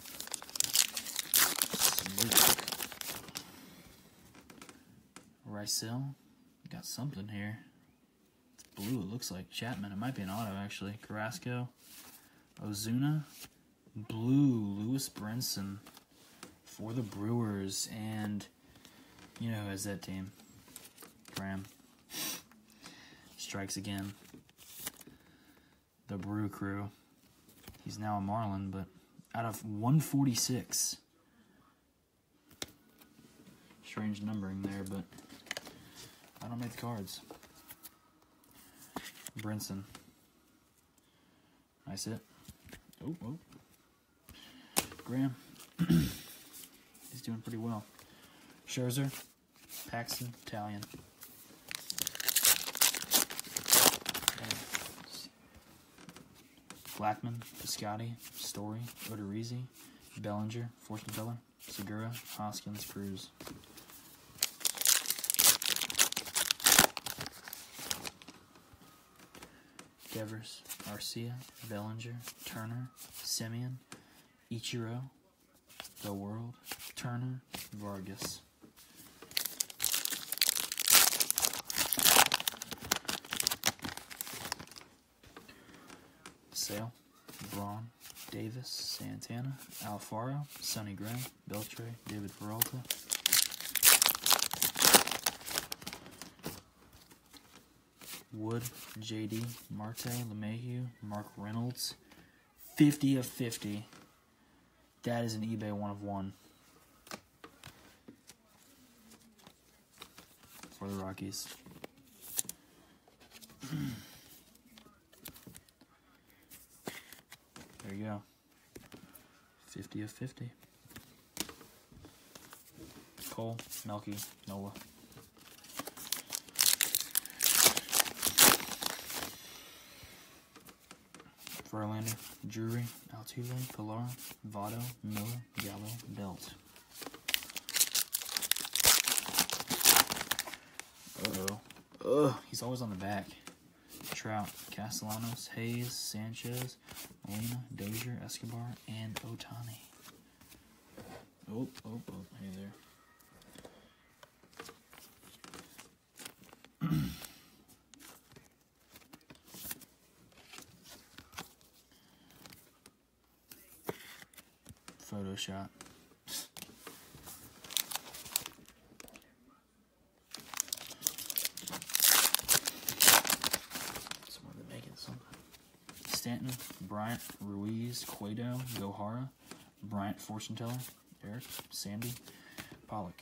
A: Rysel, got something here. It's blue, it looks like. Chapman, it might be an auto actually. Carrasco, Ozuna, blue, Lewis Brinson for the Brewers. And you know who has that team? Graham. Strikes again. The Brew Crew. He's now a Marlin, but out of 146. Strange numbering there, but I don't make the cards. Brinson. Nice hit. Oh. Graham. He's doing pretty well. Scherzer. Paxton. Italian. Blackman, Piscotti, Story, Odorizzi, Bellinger, Fortune-Teller, Segura, Hoskins, Cruz. Devers, Arcia, Bellinger, Turner, Simeon, Ichiro, The World, Turner, Vargas. Sale, Braun, Davis, Santana, Alfaro, Sonny Gray, Beltre, David Peralta. Wood, JD, Marte, LeMahieu, Mark Reynolds. 50 of 50. That is an eBay 1 of 1 for the Rockies. There you go. 50 of 50. Cole, Melky, Nola. Verlander, Drury, Altuve, Pilar, Votto, Miller, Gallo, Belt. Uh-oh. He's always on the back. Trout, Castellanos, Hayes, Sanchez, Molina, Dozier, Escobar, and Ohtani. Oh, hey there. Photoshop. Someone to make it something. Stanton, Bryant, Ruiz, Cueto, Gohara, Bryant, Fortune-Teller, Eric, Sandy, Pollock.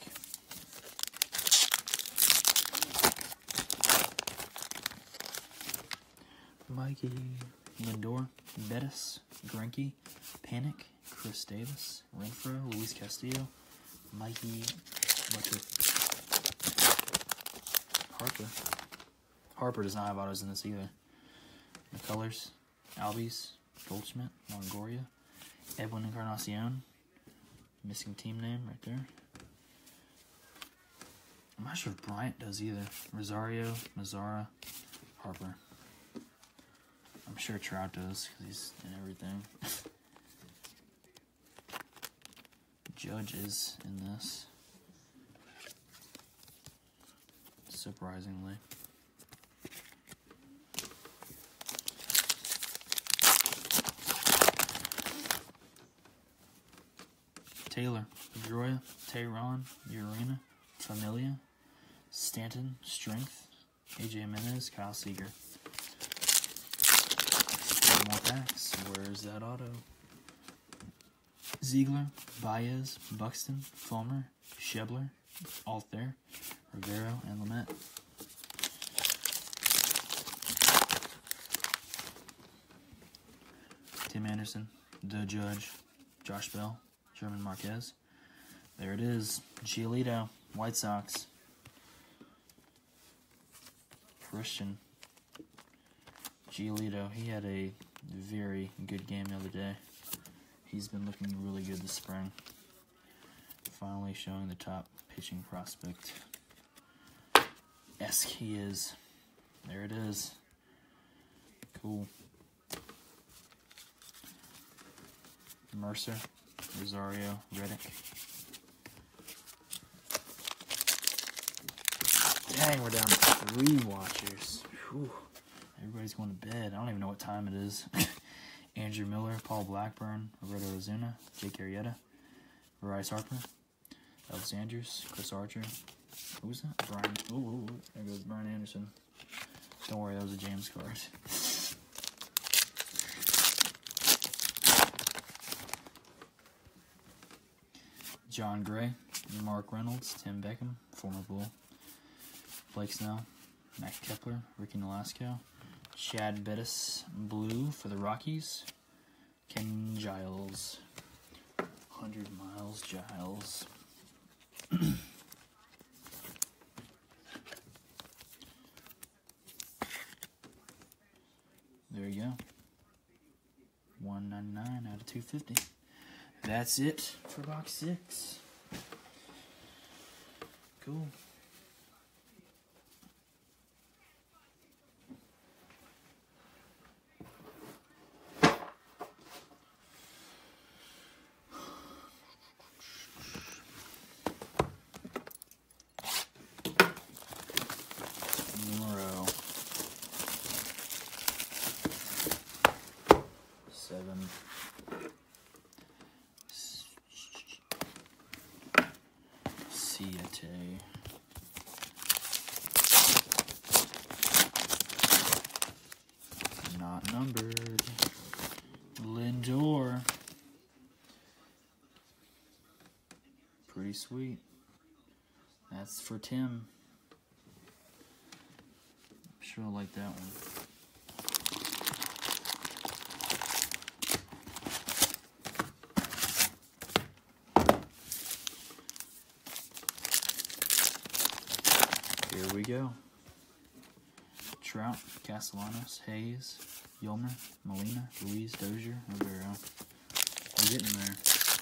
A: Mikey, Lindor, Bettis, Greinke, Panic, Chris Davis, Renfroe, Luis Castillo, Mikey, Harper does not have autos in this either. McCullers, Albies, Goldschmidt, Longoria, Edwin Encarnacion, missing team name right there. I'm not sure if Bryant does either. Rosario, Mazzara, Harper. I'm sure Trout does because he's in everything. Judge is in this. Surprisingly. Taylor, Pedroia, Tehran, Urena, Familia, Stanton, Strength, AJ Jimenez, Kyle Seager. 4 more packs. Where's that auto? Ziegler, Baez, Buxton, Fulmer, Shebler, Alther, Rivero, and Lamet. Tim Anderson, The Judge, Josh Bell, German Marquez. There it is. Giolito, White Sox. Christian Giolito, he had a very good game the other day. He's been looking really good this spring. Finally showing the top pitching prospect. Esque he is. There it is. Cool. Mercer, Rosario, Reddick. Dang, we're down to 3 watchers. Whew. Everybody's going to bed. I don't even know what time it is. Andrew Miller, Paul Blackburn, Roberto Ozuna, Jake Arrieta, Bryce Harper, Elvis Andrews, Chris Archer. Who was that? Brian. Ooh, there goes Brian Anderson. Don't worry, that was a James card. John Gray, Mark Reynolds, Tim Beckham, former Bull, Blake Snell, Max Kepler, Ricky Nolasco, Chad Bettis, blue for the Rockies, Ken Giles, 100 Miles Giles. There you go. 199 out of 250. That's it for box 6. Cool. Numero 7. Siete. Not numbered. Lindor. Pretty sweet. That's for Tim. I'm sure I'll like that one. Here we go. Trout, Castellanos, Hayes, Yulmer, Molina, Ruiz, Dozier, Rivero. We're getting there.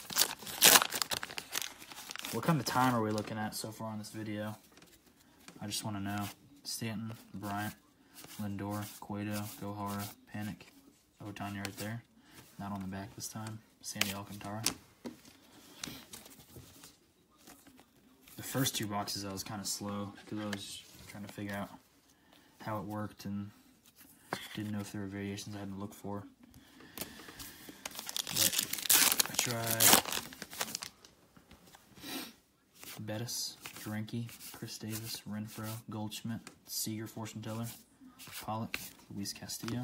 A: What kind of time are we looking at so far on this video? I just want to know. Stanton, Bryant, Lindor, Cueto, Gohara, Panic, Ohtani right there. Not on the back this time. Sandy Alcantara. The first 2 boxes I was kind of slow because I was trying to figure out how it worked and didn't know if there were variations I had to look for. But I tried Bettis, Greinke, Chris Davis, Renfroe, Goldschmidt, Seager, Fortune Teller, Pollock, Luis Castillo.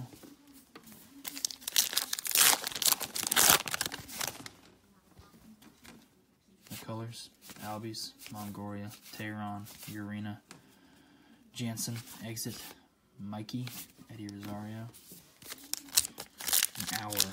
A: The colors: Albies, Longoria, Tehran, Urena, Jansen, Exit, Mikey, Eddie Rosario, an hour.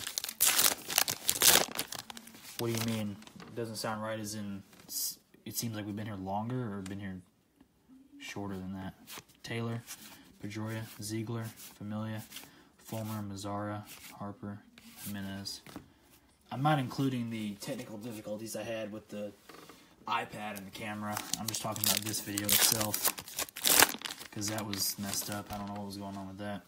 A: What do you mean? It doesn't sound right as in it seems like we've been here longer or been here shorter than that. Taylor, Pedroia, Ziegler, Familia, Fulmer, Mazzara, Harper, Jimenez. I'm not including the technical difficulties I had with the iPad and the camera. I'm just talking about this video itself because that was messed up. I don't know what was going on with that.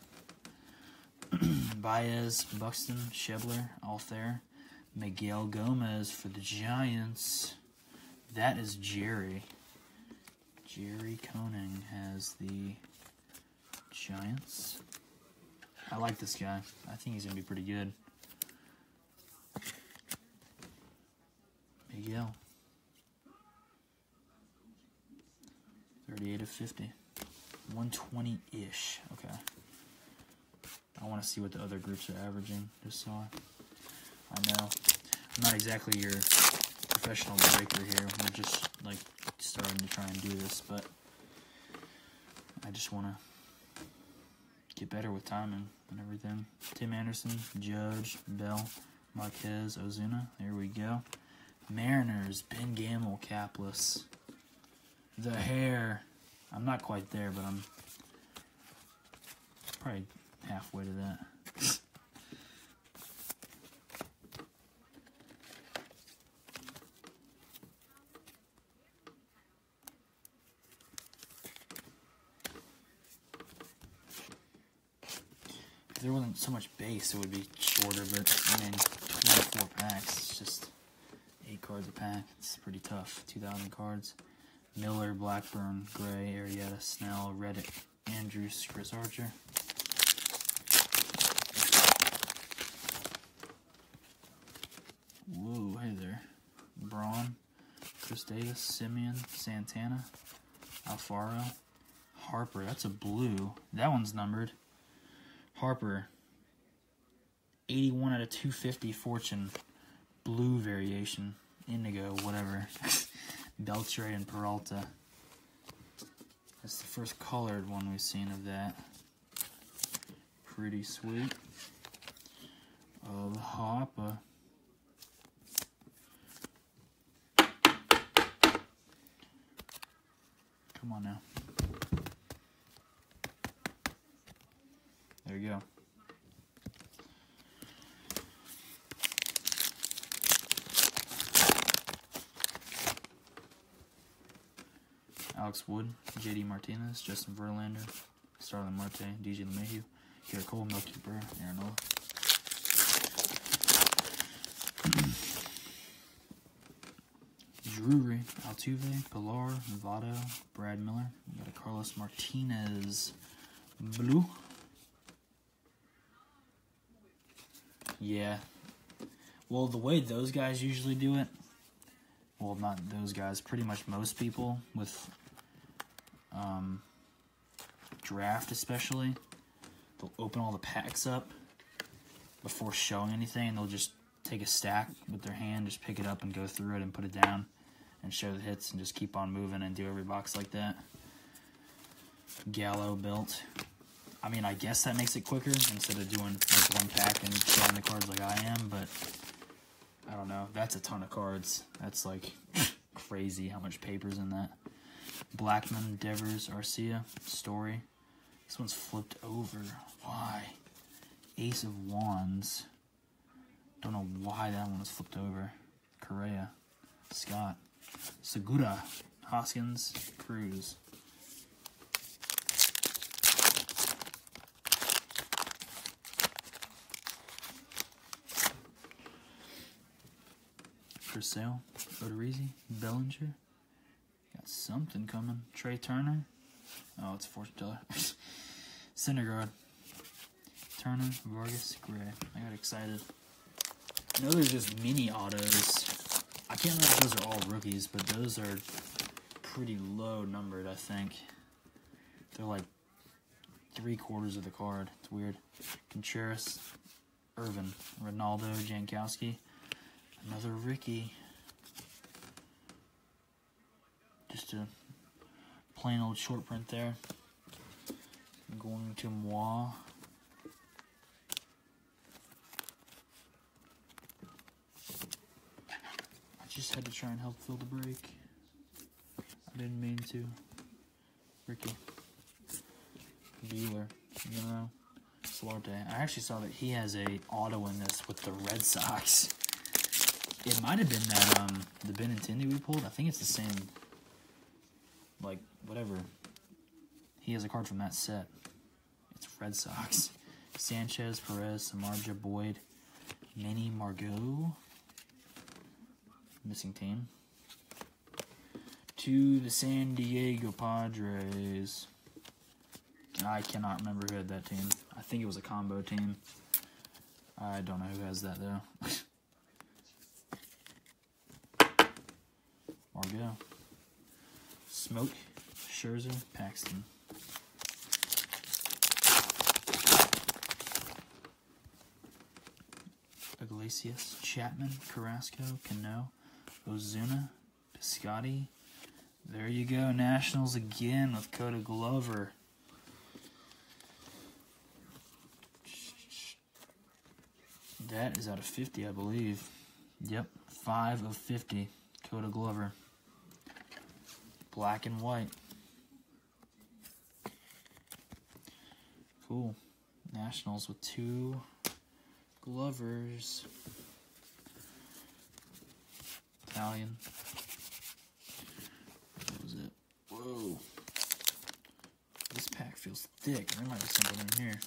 A: Baez, Buxton, Schebler, Althair, Miguel Gomez for the Giants. That is Jerry. Jerry Koenig has the Giants. I like this guy. I think he's going to be pretty good. Miguel. 38 of 50. 120-ish. Okay. I want to see what the other groups are averaging. Just so I know. I'm not exactly your professional breaker here. We're just like starting to try and do this, but I just want to get better with timing. and everything. Tim Anderson, Judge, Bell, Marquez, Ozuna. There we go. Mariners, Ben Gamel, capless. The hair. I'm not quite there, but I'm probably halfway to that. If there wasn't so much base, it would be shorter, but I mean, 24 packs, it's just 8 cards a pack. It's pretty tough. 2,000 cards. Miller, Blackburn, Gray, Arrieta, Snell, Reddick, Andrews, Chris Archer. Whoa, hey there. Braun, Chris Davis, Simeon, Santana, Alfaro, Harper. That's a blue. That one's numbered. Harper, 81 out of 250 Fortune, blue variation, indigo, whatever. Beltre and Peralta. That's the first colored one we've seen of that. Pretty sweet. Harper. Come on now. There you go. Alex Wood, JD Martinez, Justin Verlander, Starlin Marte, DJ LeMahieu, Garrett Cole, Melky Burr, Aaron Nola. Drury, Altuve, Pilar, Votto, Brad Miller. We got a Carlos Martinez blue. Yeah. Well, the way those guys usually do it, well, not those guys, pretty much most people with draft especially, they'll open all the packs up before showing anything, and they'll just take a stack with their hand, just pick it up and go through it and put it down and show the hits and just keep on moving and do every box like that. Gallo built. I mean, I guess that makes it quicker instead of doing like one pack and showing the cards like I am, but I don't know. That's a ton of cards. That's like crazy how much paper's in that. Blackman, Devers, Arcia, Story. This one's flipped over. Why? Ace of Wands. Don't know why that one was flipped over. Correa, Scott, Segura, Hoskins, Cruz. For sale, Odorizzi, Bellinger. Got something coming. Trey Turner. Oh, it's a fortune teller. Syndergaard. Turner, Vargas, Gray. I got excited. I know there's just mini autos. I can't remember if those are all rookies, but those are pretty low numbered, I think. They're like 3/4 of the card. It's weird. Contreras, Irvin, Ronaldo, Jankowski. Another Ricky. Just a plain old short print there. Going to Moi. I just had to try and help fill the break. I didn't mean to. Ricky. Bueller. You know. Solarte. I actually saw that he has a auto in this with the Red Sox. It might have been that the Benintendi we pulled. I think it's the same. Like whatever. He has a card from that set. It's Red Sox. Sanchez, Perez, Samardzija, Boyd, Manny Margot. Missing team. To the San Diego Padres. I cannot remember who had that team. I think it was a combo team. I don't know who has that though. Margot. Smoke. Scherzer. Paxton. Iglesias. Chapman. Carrasco. Cano. Ozuna. Piscotty. There you go. Nationals again with Coda Glover. That is out of 50, I believe. Yep, 5 of 50. Coda Glover. Black and white. Cool. Nationals with 2 Glovers. Italian. What was it? Whoa. This pack feels thick. There might be something in here.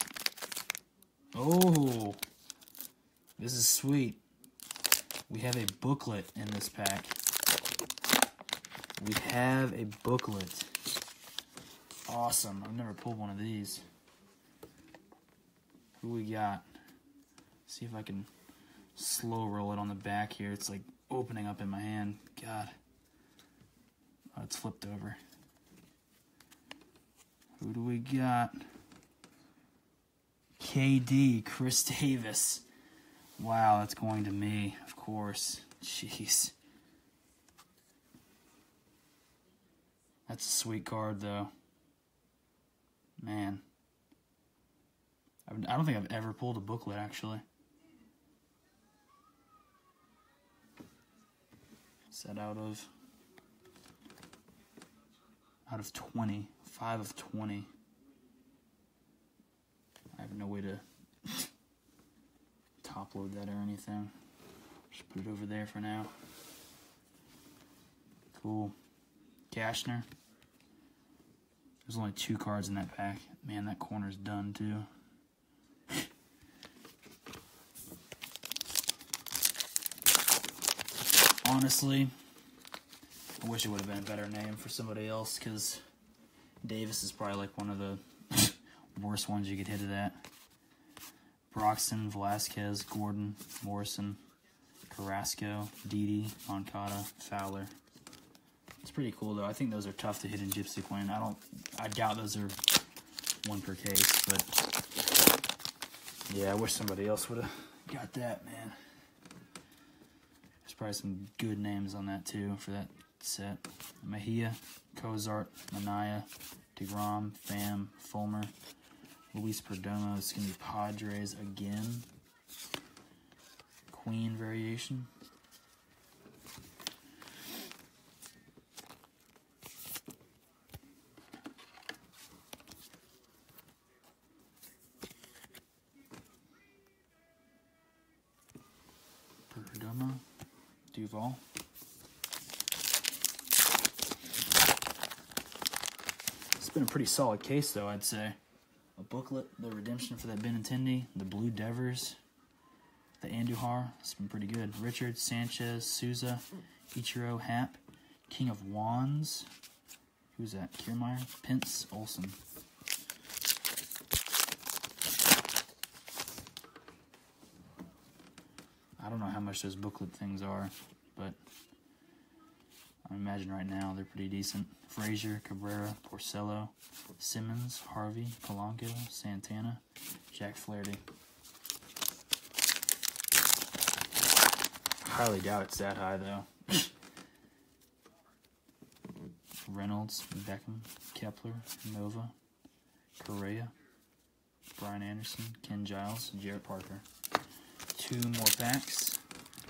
A: Oh. This is sweet. We have a booklet in this pack. We have a booklet. Awesome. I've never pulled one of these. Who we got? See if I can slow roll it on the back here. It's like opening up in my hand. God. Oh, it's flipped over. Who do we got? KD, Chris Davis. Wow, that's going to me, of course. Jeez. That's a sweet card, though. Man. I don't think I've ever pulled a booklet, actually. Set out of 20. 5 of 20. I have no way to top load that or anything. Just put it over there for now. Cool. Cashner. There's only 2 cards in that pack. Man, that corner's done too. Honestly, I wish it would have been a better name for somebody else, because Davis is probably like one of the worst ones you could hit it at. Broxton, Velasquez, Gordon, Morrison, Carrasco, Didi, Moncada, Fowler. It's pretty cool though. I think those are tough to hit in Gypsy Queen. I doubt those are 1 per case, but yeah, I wish somebody else would have got that, man. There's probably some good names on that too for that set. Mejia, Cozart, Manaya, DeGrom, Pham, Fulmer, Luis Perdomo. It's going to be Padres again. Queen variation. Perdomo, Duval. It's been a pretty solid case, though, I'd say. A booklet, the redemption for that Benintendi, the Blue Devers, the Andujar. It's been pretty good. Richard, Sanchez, Souza, Ichiro, Happ, King of Wands. Who's that? Kiermaier, Pence, Olsen. I don't know how much those booklet things are, but I imagine right now they're pretty decent. Frazier, Cabrera, Porcello, Simmons, Harvey, Polanco, Santana, Jack Flaherty. Highly doubt it's that high, though. Reynolds, Beckham, Kepler, Nova, Correa, Brian Anderson, Ken Giles, Jarrett Parker. 2 more packs.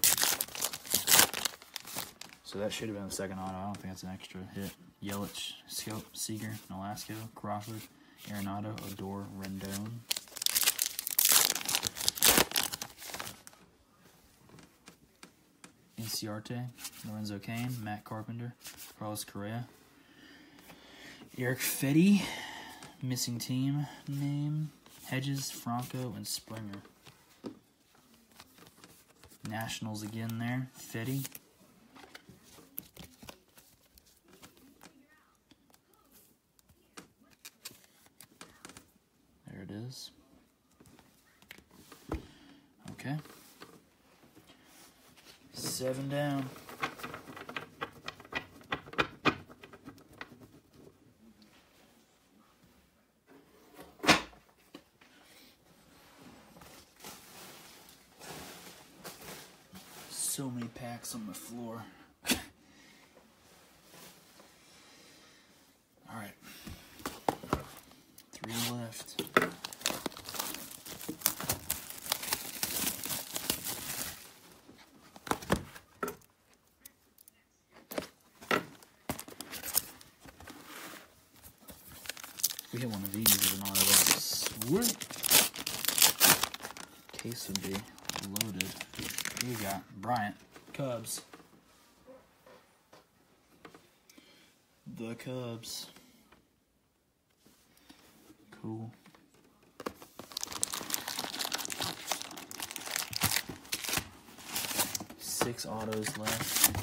A: So that should have been the second auto. I don't think that's an extra hit. Yelich, Scope, Seager, Nolasco, Crawford, Arenado, Odor, Rendon. Inciarte, Lorenzo Cain, Matt Carpenter, Carlos Correa, Eric Fetty, missing team name, Hedges, Franco, and Springer. Nationals again there, Fetty. There it is. Okay. 7 down. So many packs on the floor. All right. 3 left. we hit one of these as an auto, that'd be sweet. Case would be loaded. Here we got Bryant, Cubs. The Cubs. Cool. Six autos left.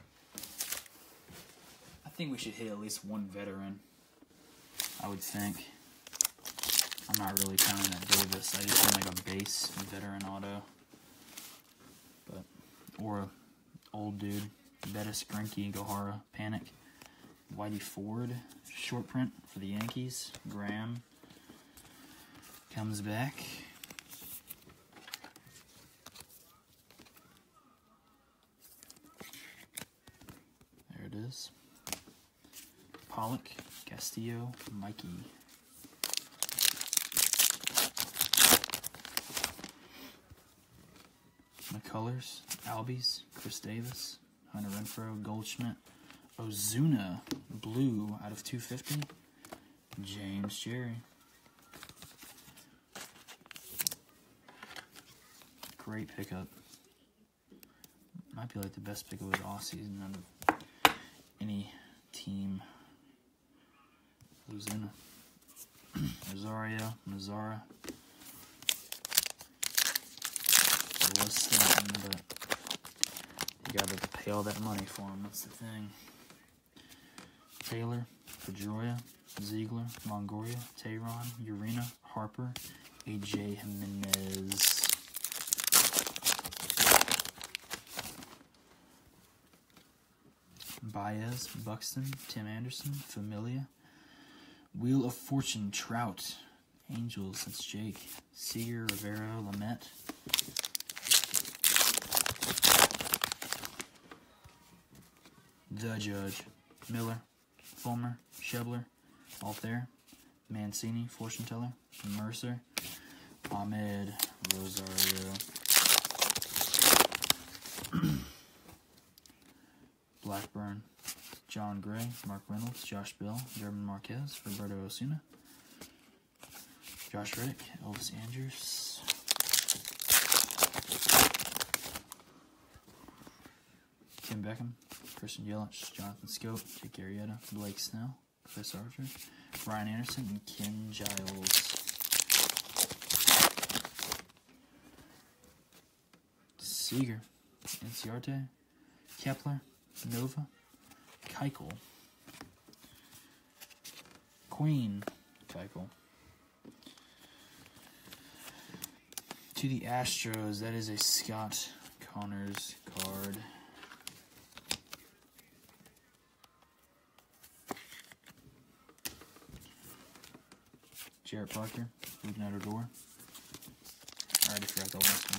A: I think we should hit at least one veteran. I would think. I'm not really counting at Davis. I just want like a base veteran auto. But, or a old dude. Bettis, Greinke, Gohara, Panic. Whitey Ford, short print for the Yankees. Graham comes back. There it is. Pollock, Castillo, Mikey. McCullers, Albies, Chris Davis, Hunter Renfroe, Goldschmidt, Ozuna, blue out of 250, James Jerry. Great pickup. Might be like the best pick of his offseason out of any team. Ozuna. Rosario, Mazzara. There was something, but you gotta pay all that money for him. That's the thing. Taylor, Pedroia, Ziegler, Longoria, Tehran, Urena, Harper, AJ Jimenez. Baez, Buxton, Tim Anderson, Familia. Wheel of Fortune, Trout, Angels, that's Jake. Seager, Rivera, Lamet. The Judge, Miller, Fulmer, Shebler, Altair, Mancini, Fortune Teller, Mercer, Ahmed, Rosario. Blackburn, John Gray, Mark Reynolds, Josh Bell, German Marquez, Roberto Osuna, Josh Reddick, Elvis Andrews, Tim Beckham, Christian Yelich, Jonathan Scope, Jake Arrieta, Blake Snell, Chris Archer, Brian Anderson, and Ken Giles. Seager, Inciarte, Kepler, Nova, Keuchel, Queen, Keuchel. To the Astros, that is a Scott Connors card. Jarrett Parker, Ruben Odor. I already forgot the last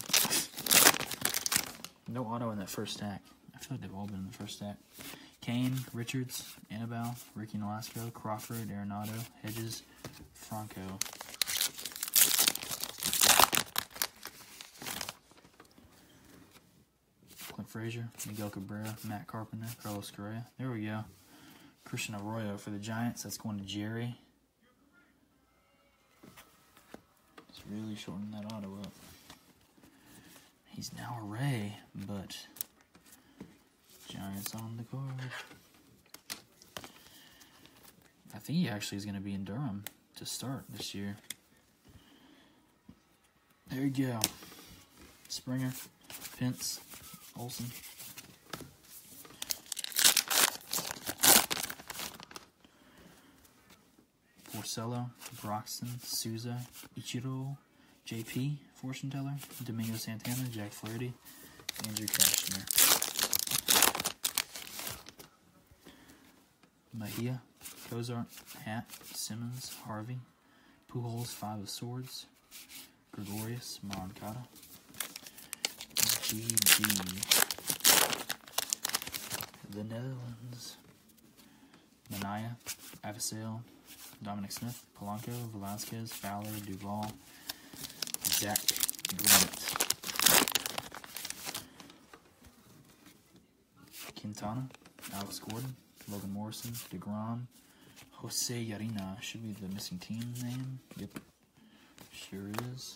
A: one. No auto in that first stack. I feel like they've all been in the first stack. Kane, Richards, Annabelle, Ricky Nolasco, Crawford, Arenado, Hedges, Franco. Clint Frazier, Miguel Cabrera, Matt Carpenter, Carlos Correa. There we go. Christian Arroyo for the Giants. That's going to Jerry. It's really shortening that auto up. He's now a Ray, but Giants on the card. I think he actually is going to be in Durham to start this year. There you go. Springer, Pence, Olsen. Porcello, Broxton, Souza, Ichiro, JP, Fortune Teller, Domingo Santana, Jack Flaherty, Andrew Cashner. Mejia, Cozart, Hat, Simmons, Harvey, Pujols, 5 of Swords, Gregorius, Moncada, GD, the Netherlands, Manaya, Avasale, Dominic Smith, Polanco, Velasquez, Fowler, Duvall, Zach Grant, Quintana, Alex Gordon, Logan Morrison, DeGrom, Jose Yarina should be the missing team name. Yep, sure is.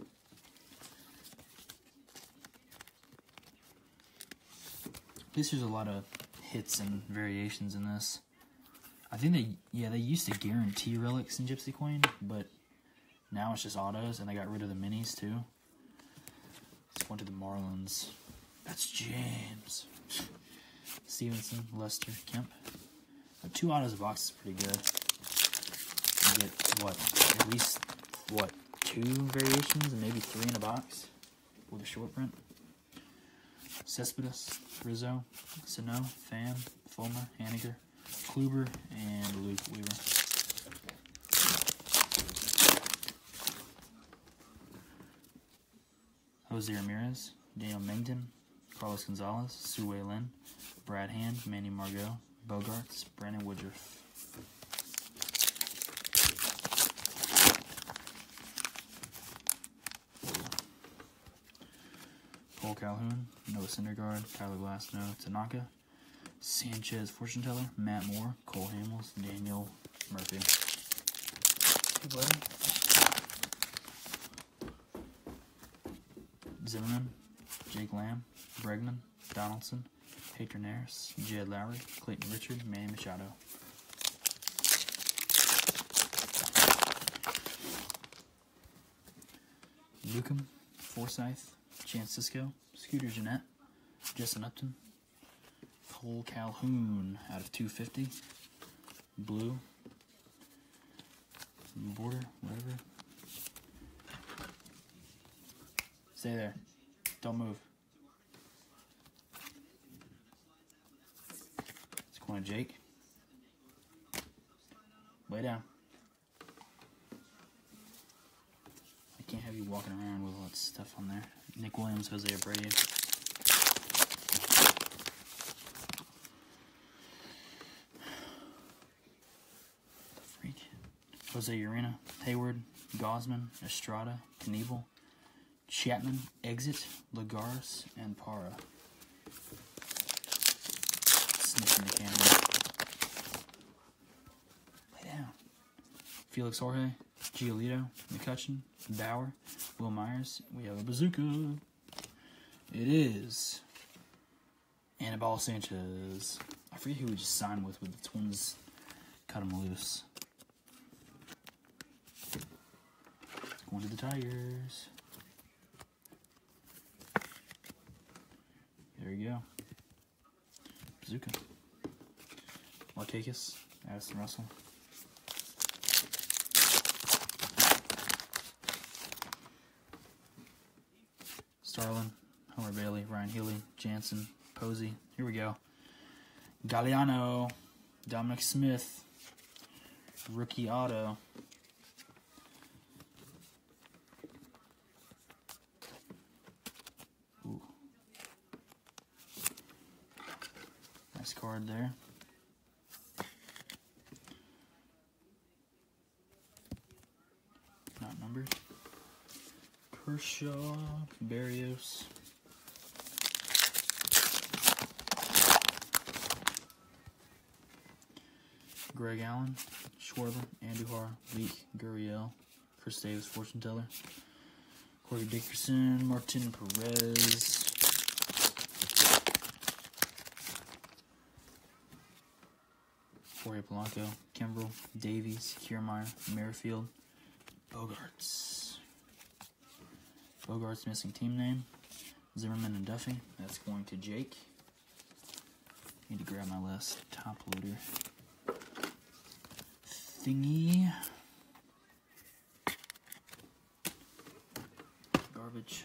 A: At least there's a lot of hits and variations in this. I think they used to guarantee relics in Gypsy Queen, but now it's just autos, and they got rid of the minis too. Let's go to the Marlins. That's James. Stevenson, Lester, Kemp. 2 autos a box is pretty good. You get, at least, 2 variations and maybe 3 in a box with a short print. Cespedes, Rizzo, Sano, Pham, Fulmer, Haniger, Kluber, and Luke Weaver. Jose Ramirez, Daniel Mengden, Carlos Gonzalez, Sue Lin, Brad Hand, Manny Margot, Bogarts, Brandon Woodruff. Cole Calhoun, Noah Syndergaard, Tyler Glasnow, Tanaka, Sanchez, Fortune Teller, Matt Moore, Cole Hamels, Daniel Murphy. Hey, buddy. Zimmerman, Jake Lamb, Bregman, Donaldson, Patronaris, Jed Lowry, Clayton Richard, Manny Machado. Newcomb, Forsyth, Chance Sisco, Scooter Jeanette, Justin Upton, Cole Calhoun out of 250, Blue, Border, whatever. Stay there. Don't move. It's going to Jake. Lay down. I can't have you walking around with all that stuff on there. Nick Williams, Jose Abreu. The freak. Jose Urena, Hayward, Gosman, Estrada, Knievel, Chapman, Exit, Lagares, and Para. Sniffing the camera. Lay down. Felix Jorge, Giolito, McCutcheon, Bauer, Will Myers. We have a bazooka. It is Anibal Sanchez. I forget who we just signed with the Twins. Cut him loose. Going to the Tigers. There you go. Bazooka. Markakis, Addison Russell. Starlin, Homer Bailey, Ryan Healy, Jansen, Posey. Here we go. Galliano, Dominic Smith, rookie auto. Ooh. Nice card there. Not numbered. Kershaw, Barrios. Greg Allen, Schwarber, Andujar, Leak, Gurriel, Chris Davis, Fortune Teller, Corey Dickerson, Martin Perez, Jorge Polanco, Kimbrel, Davies, Kiermaier, Merrifield, Bogarts. Bogarts missing team name. Zimmerman and Duffy. That's going to Jake. Need to grab my last top loader thingy. Garbage.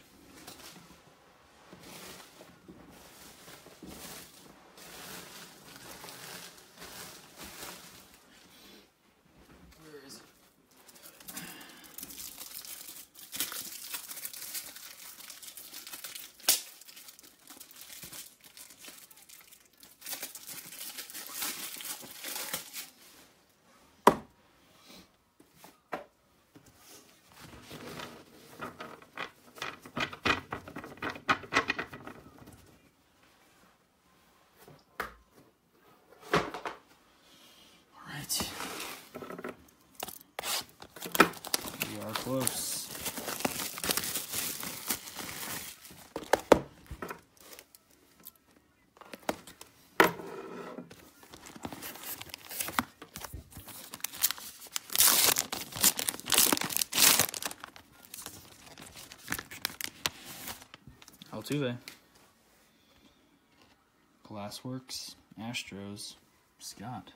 A: Where is it? close. Altuve. Glassworks, Astros, Scott.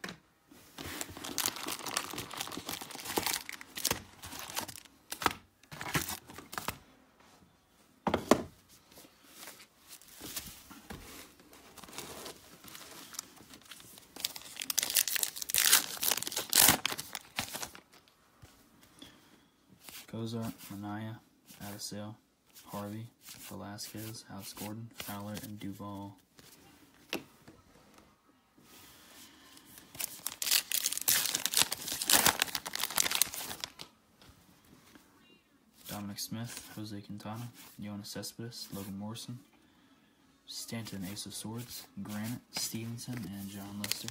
A: Cozart, Manaya, Addisale, Harvey, Velasquez, House Gordon, Fowler, and Duvall. Dominic Smith, Jose Quintana, Yoenis Cespedes, Logan Morrison, Stanton, Ace of Swords, Granite, Stevenson, and John Lester.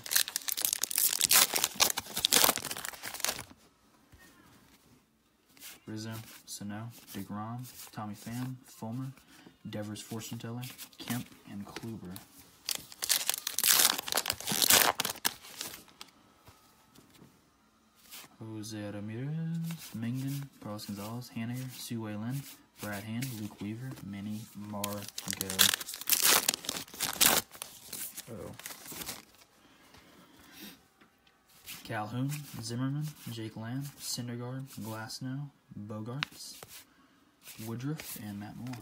A: Rizzo, Sano, DeGrom, Tommy Pham, Fulmer, Devers Fortune Teller, Kemp, and Kluber. Jose Ramirez, Mingin, Carlos Gonzalez, Haniger, Sue Wei Lin, Brad Hand, Luke Weaver, Manny Margot. Calhoun, Zimmerman, Jake Lamb, Syndergaard, Glasnow, Bogarts, Woodruff, and Matt Moore.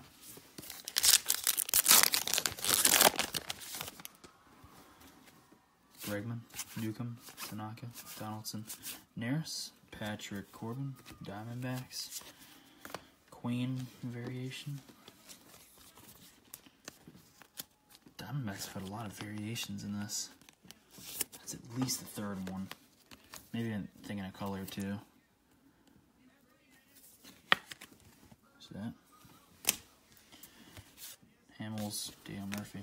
A: Bregman, Newcomb, Tanaka, Donaldson, Neris, Patrick Corbin, Diamondbacks, Queen variation. Diamondbacks have had a lot of variations in this. That's at least the third one. Maybe I'm thinking of color too. What's that? Hamels, Dale Murphy.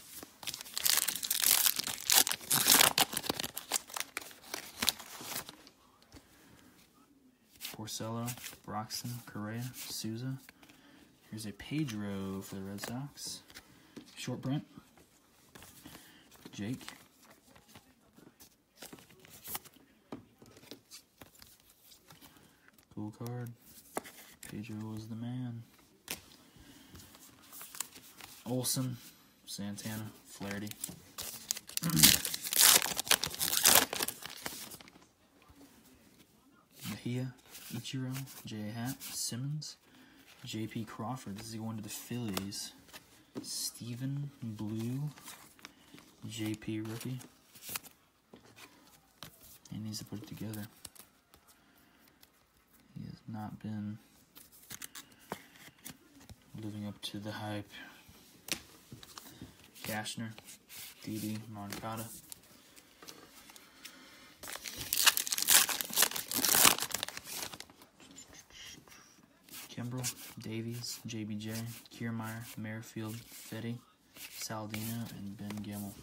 A: Porcello, Broxton, Correa, Souza. Here's a Pedro for the Red Sox. Short print. Jake. Cool card. Pedro was the man. Olsen, Santana, Flaherty. Mejia, Ichiro, J.A. Happ, Simmons, J.P. Crawford. This is going to the Phillies. Stephen Blue, J.P. rookie. He needs to put it together. He has not been living up to the hype. Cashner, Didi, Moncada. Kimbrel, Davies, JBJ, Kiermaier, Merrifield, Fetty, Saldino, and Ben Gimmel.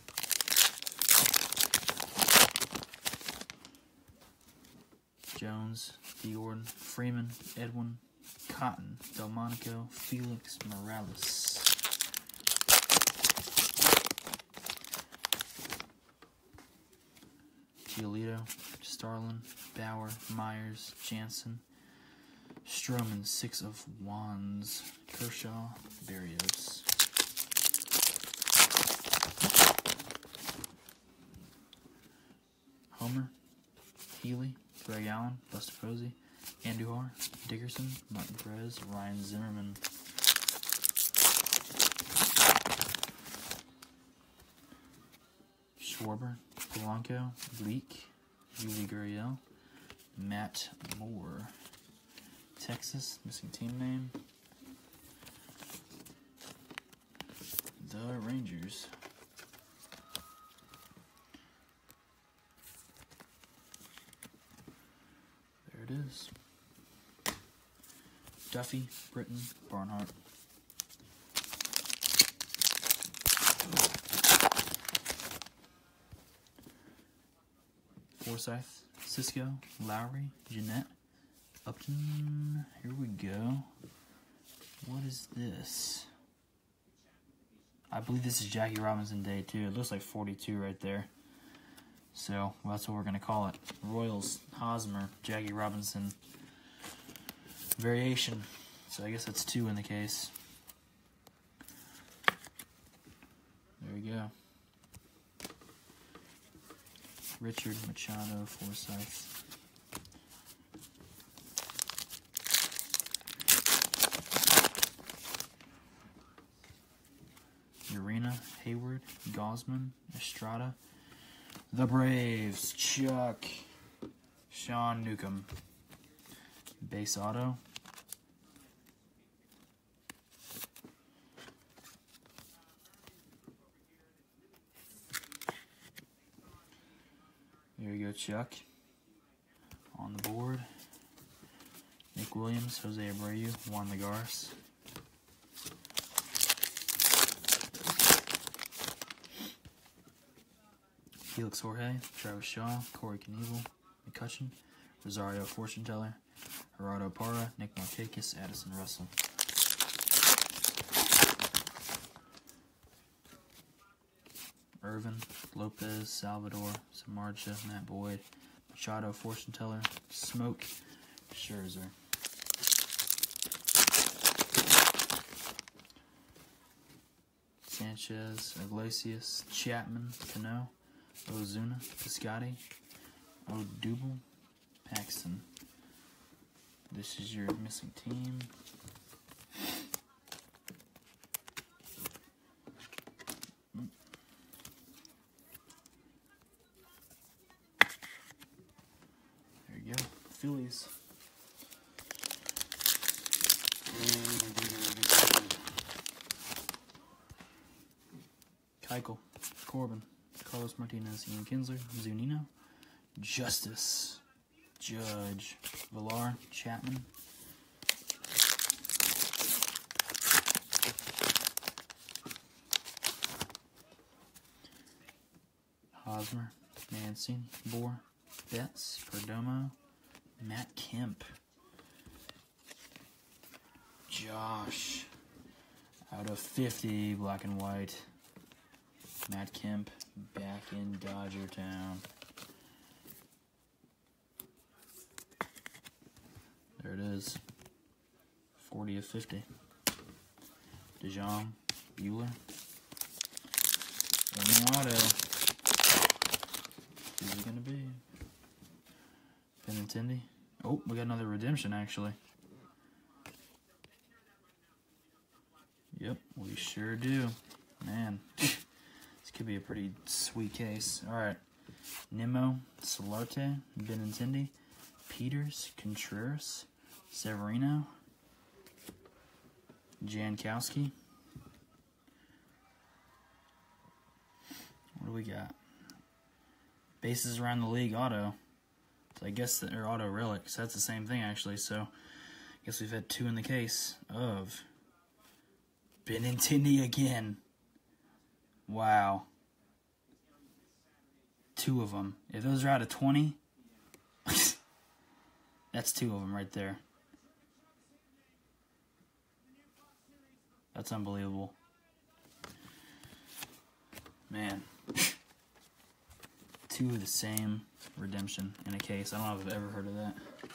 A: Jones, Gordon, Freeman, Edwin, Cotton, Delmonico, Felix Morales. Giolito, Starlin, Bauer, Myers, Jansen, Stroman, 6 of Wands, Kershaw, Berrios. Homer, Healy, Greg Allen, Buster Posey, Andujar, Dickerson, Martin Perez, Ryan Zimmerman. Schwarber, Polanco, Leak, Yuli Gurriel, Matt Moore. Texas, missing team name. The Rangers. There it is. Duffy, Britton, Barnhart. Forsythe, Cisco, Lowry, Jeanette, Upton. Here we go. What is this? I believe this is Jackie Robinson Day 2. It looks like 42 right there. So, well, that's what we're going to call it. Royals, Hosmer, Jackie Robinson variation. So I guess that's 2 in the case. There we go. Richard Machado, Forsythe. Urena, Hayward, Gosman, Estrada. The Braves, Chuck, Sean Newcomb. Base auto. There you go, Chuck. On the board. Nick Williams, Jose Abreu, Juan Lagares. Felix Jorge, Travis Shaw, Corey Knebel, McCutcheon, Rosario Fortune Teller, Gerardo Parra, Nick Markakis, Addison Russell. Irvin, Lopez, Salvador, Samardzija, Matt Boyd, Machado, Fortune Teller, Smoke, Scherzer. Sanchez, Iglesias, Chapman, Cano, Ozuna, Piscotty, Odubel, Paxton. This is your missing team. There you go, Phillies. Keuchel, Corbin, Carlos Martinez, Ian Kinsler, Zunino, Justice, Judge, Villar, Chapman, Hosmer, Mancini, Bohr, Betts, Perdomo, Matt Kemp, Josh, out of 50, black and white. Matt Kemp back in Dodger Town. There it is. 40 of 50. DeJong, Bueller. One auto. Who's it gonna be? Benintendi. Oh, we got another redemption actually. Yep, we sure do. Man. Could be a pretty sweet case. Alright. Nimmo, Solarte, Benintendi, Peters, Contreras, Severino, Jankowski. What do we got? Bases around the league auto. So I guess they're auto relics. That's the same thing actually. So I guess we've had 2 in the case of Benintendi again. Wow. 2 of them. If those are out of 20, that's 2 of them right there. That's unbelievable. Man. 2 of the same redemption in a case. I don't know if I've ever heard of that.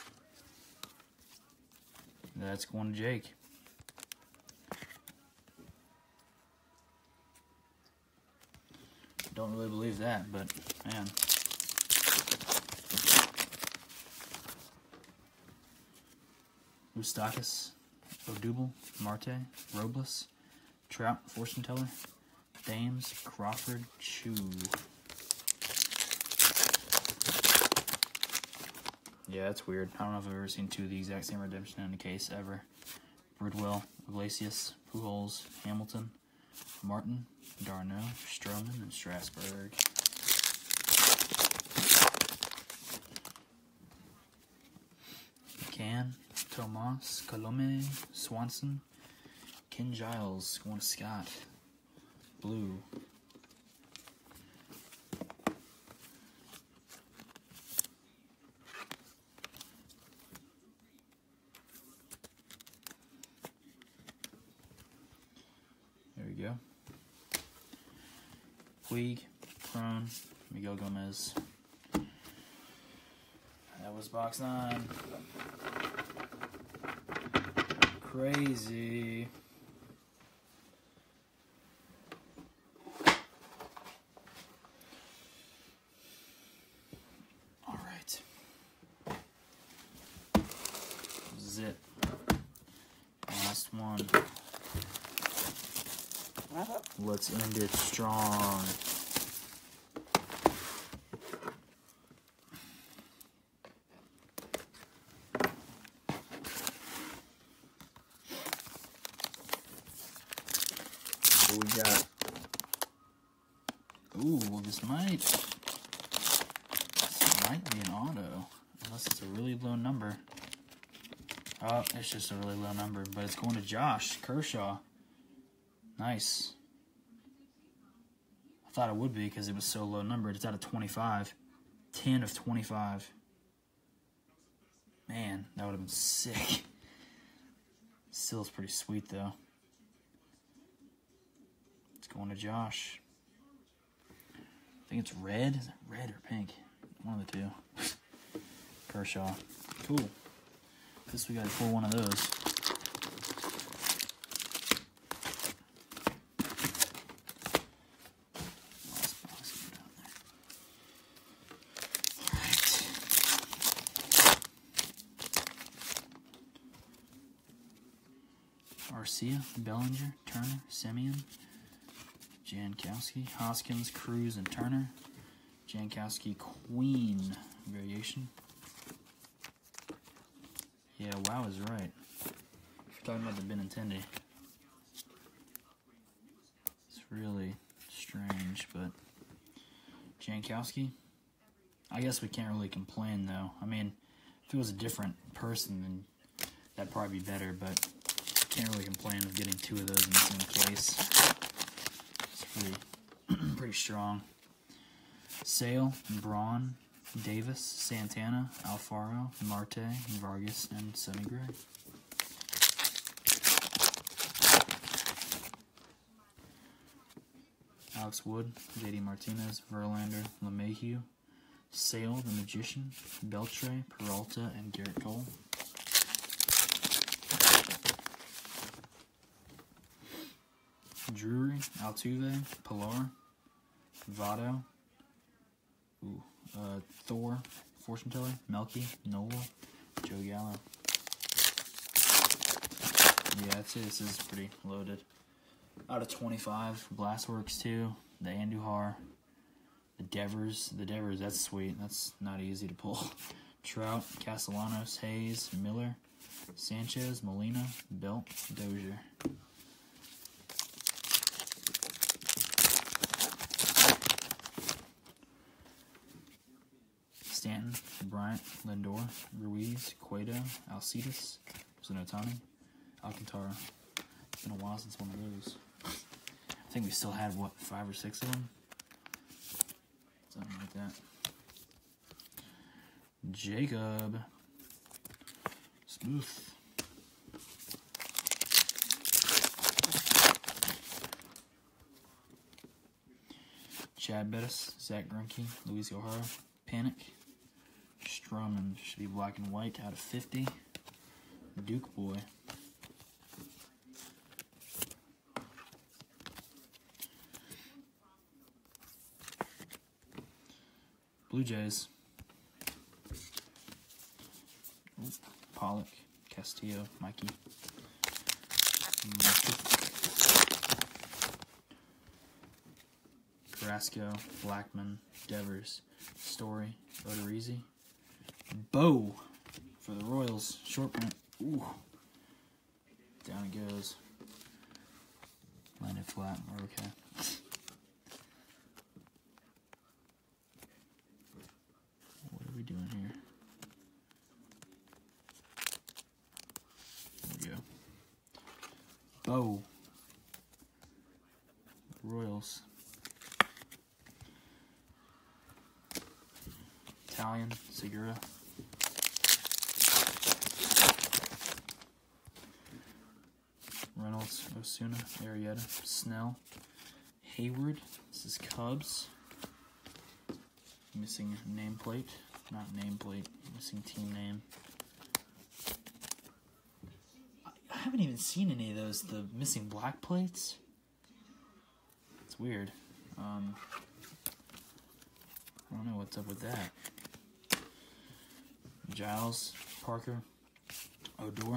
A: That's going to Jake. Don't really believe that, but man. Moustakas, Odubel, Marte, Robles, Trout, Fortune Teller, Thames, Crawford, Chu. Yeah, that's weird. I don't know if I've ever seen 2 of the exact same redemption in a case ever. Bridwell, Iglesias, Pujols, Hamilton, Martin, Darno, Stroman, and Strasburg. McCann, Tomas, Colome, Swanson, Ken Giles, going to Scott. Blue. Puig, Crone, Miguel Gomez. That was box 9. Crazy. All right. This is it. Last one. Let's end it strong. So we got, ooh, well this might be an auto, unless it's a really low number. Oh, it's just a really low number, but it's going to Josh Kershaw. Nice. I thought it would be because it was so low numbered. It's out of 25. 10 of 25. Man, that would have been sick. Still is pretty sweet, though. It's going to Josh. I think it's red. Is it red or pink? One of the two. Kershaw. Cool. Guess we got to pull one of those. Garcia, Bellinger, Turner, Semien, Jankowski, Hoskins, Cruz, and Turner. Jankowski Queen variation. Yeah, wow is right. If you're talking about the Benintendi. It's really strange, but Jankowski, I guess we can't really complain though. I mean, if it was a different person, then that'd probably be better, but can't really complain of getting 2 of those in the same case. It's pretty strong. Sale, Braun, Davis, Santana, Alfaro, Marte, Vargas, and Sonny Gray. Alex Wood, JD Martinez, Verlander, LeMahieu, Sale, the Magician, Beltre, Peralta, and Garrett Cole. Drury, Altuve, Pilar, Votto, Thor, Fortune Teller, Melky, Nola, Joe Gallo. Yeah, that's it. This is pretty loaded. Out of 25, Glassworks too, the Andujar, the Devers, that's sweet. That's not easy to pull. Trout, Castellanos, Hayes, Miller, Sanchez, Molina, Belt, Dozier. Stanton, Bryant, Lindor, Ruiz, Cueto, Alcides, Zinotani, Alcantara. It's been a while since one of those. I think we still had, what, 5 or 6 of them? Something like that. Jacob. Smooth. Chad Bettis, Zach Greinke, Luis O'Hara, Panic. Stroman should be black and white out of 50. Duke Boy. Blue Jays. Pollock, Castillo, Mikey. Carrasco, Blackman, Devers, Story, Odorizzi. Bo for the Royals. Short print. Ooh. Down it goes. Landed flat. We're okay. What are we doing here? There we go. Bo. Royals. Italian, Segura. Reynolds, Osuna, Arrieta, Snell, Hayward. This is Cubs. Missing nameplate. Not nameplate. Missing team name. I haven't even seen any of those. The missing black plates. It's weird. I don't know what's up with that. Giles, Parker, Odor.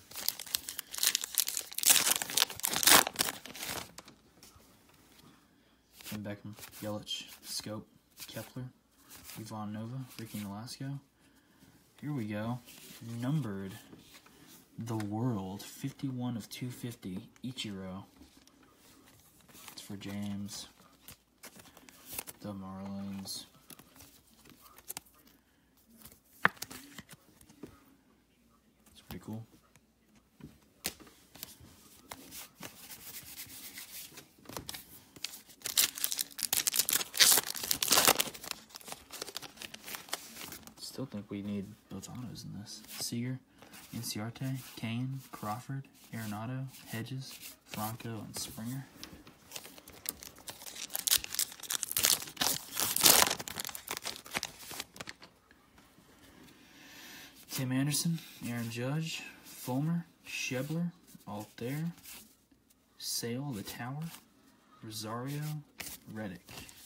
A: Kim Beckham, Yelich, Scope, Kepler, Ivan Nova, Ricky Nolasco. Here we go. Numbered. The World, 51 of 250, Ichiro. It's for James. The Marlins. It's pretty cool. Still think we need both autos in this. Seager, Inciarte, Kane, Crawford, Arenado, Hedges, Franco, and Springer. Tim Anderson, Aaron Judge, Fulmer, Shebler, Altair, Sale, the Tower, Rosario, Reddick.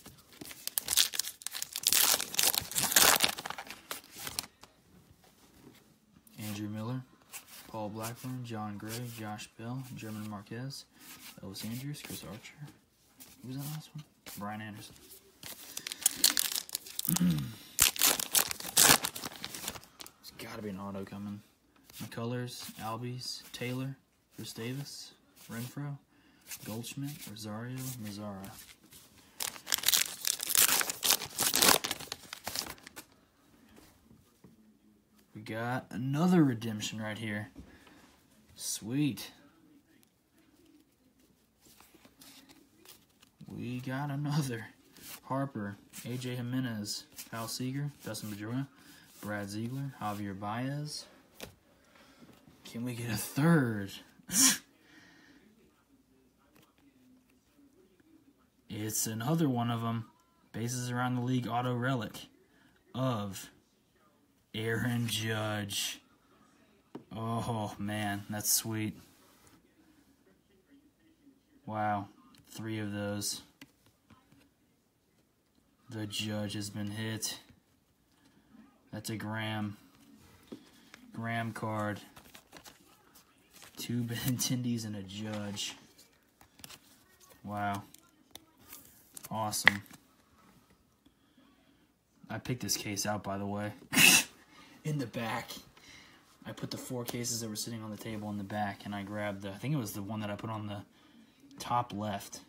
A: Andrew Miller, Paul Blackburn, John Gray, Josh Bell, German Marquez, Elvis Andrews, Chris Archer. Who was that last one? Brian Anderson. There's got to be an auto coming. McCullers, Albies, Taylor, Chris Davis, Renfro, Goldschmidt, Rosario, Mazzara. We got another redemption right here. Sweet. We got another. Harper, AJ Jimenez, Kyle Seager, Dustin Pedroia, Brad Ziegler, Javier Baez. Can we get a third? It's another one of them. Bases around the league auto relic of Aaron Judge. Oh, man, that's sweet. Wow, 3 of those. The Judge has been hit. That's a Graham card. 2 Benintendies and a Judge. Wow. Awesome. I picked this case out, by the way. In the back. I put the 4 cases that were sitting on the table in the back, and I grabbed I think it was the one that I put on the top left.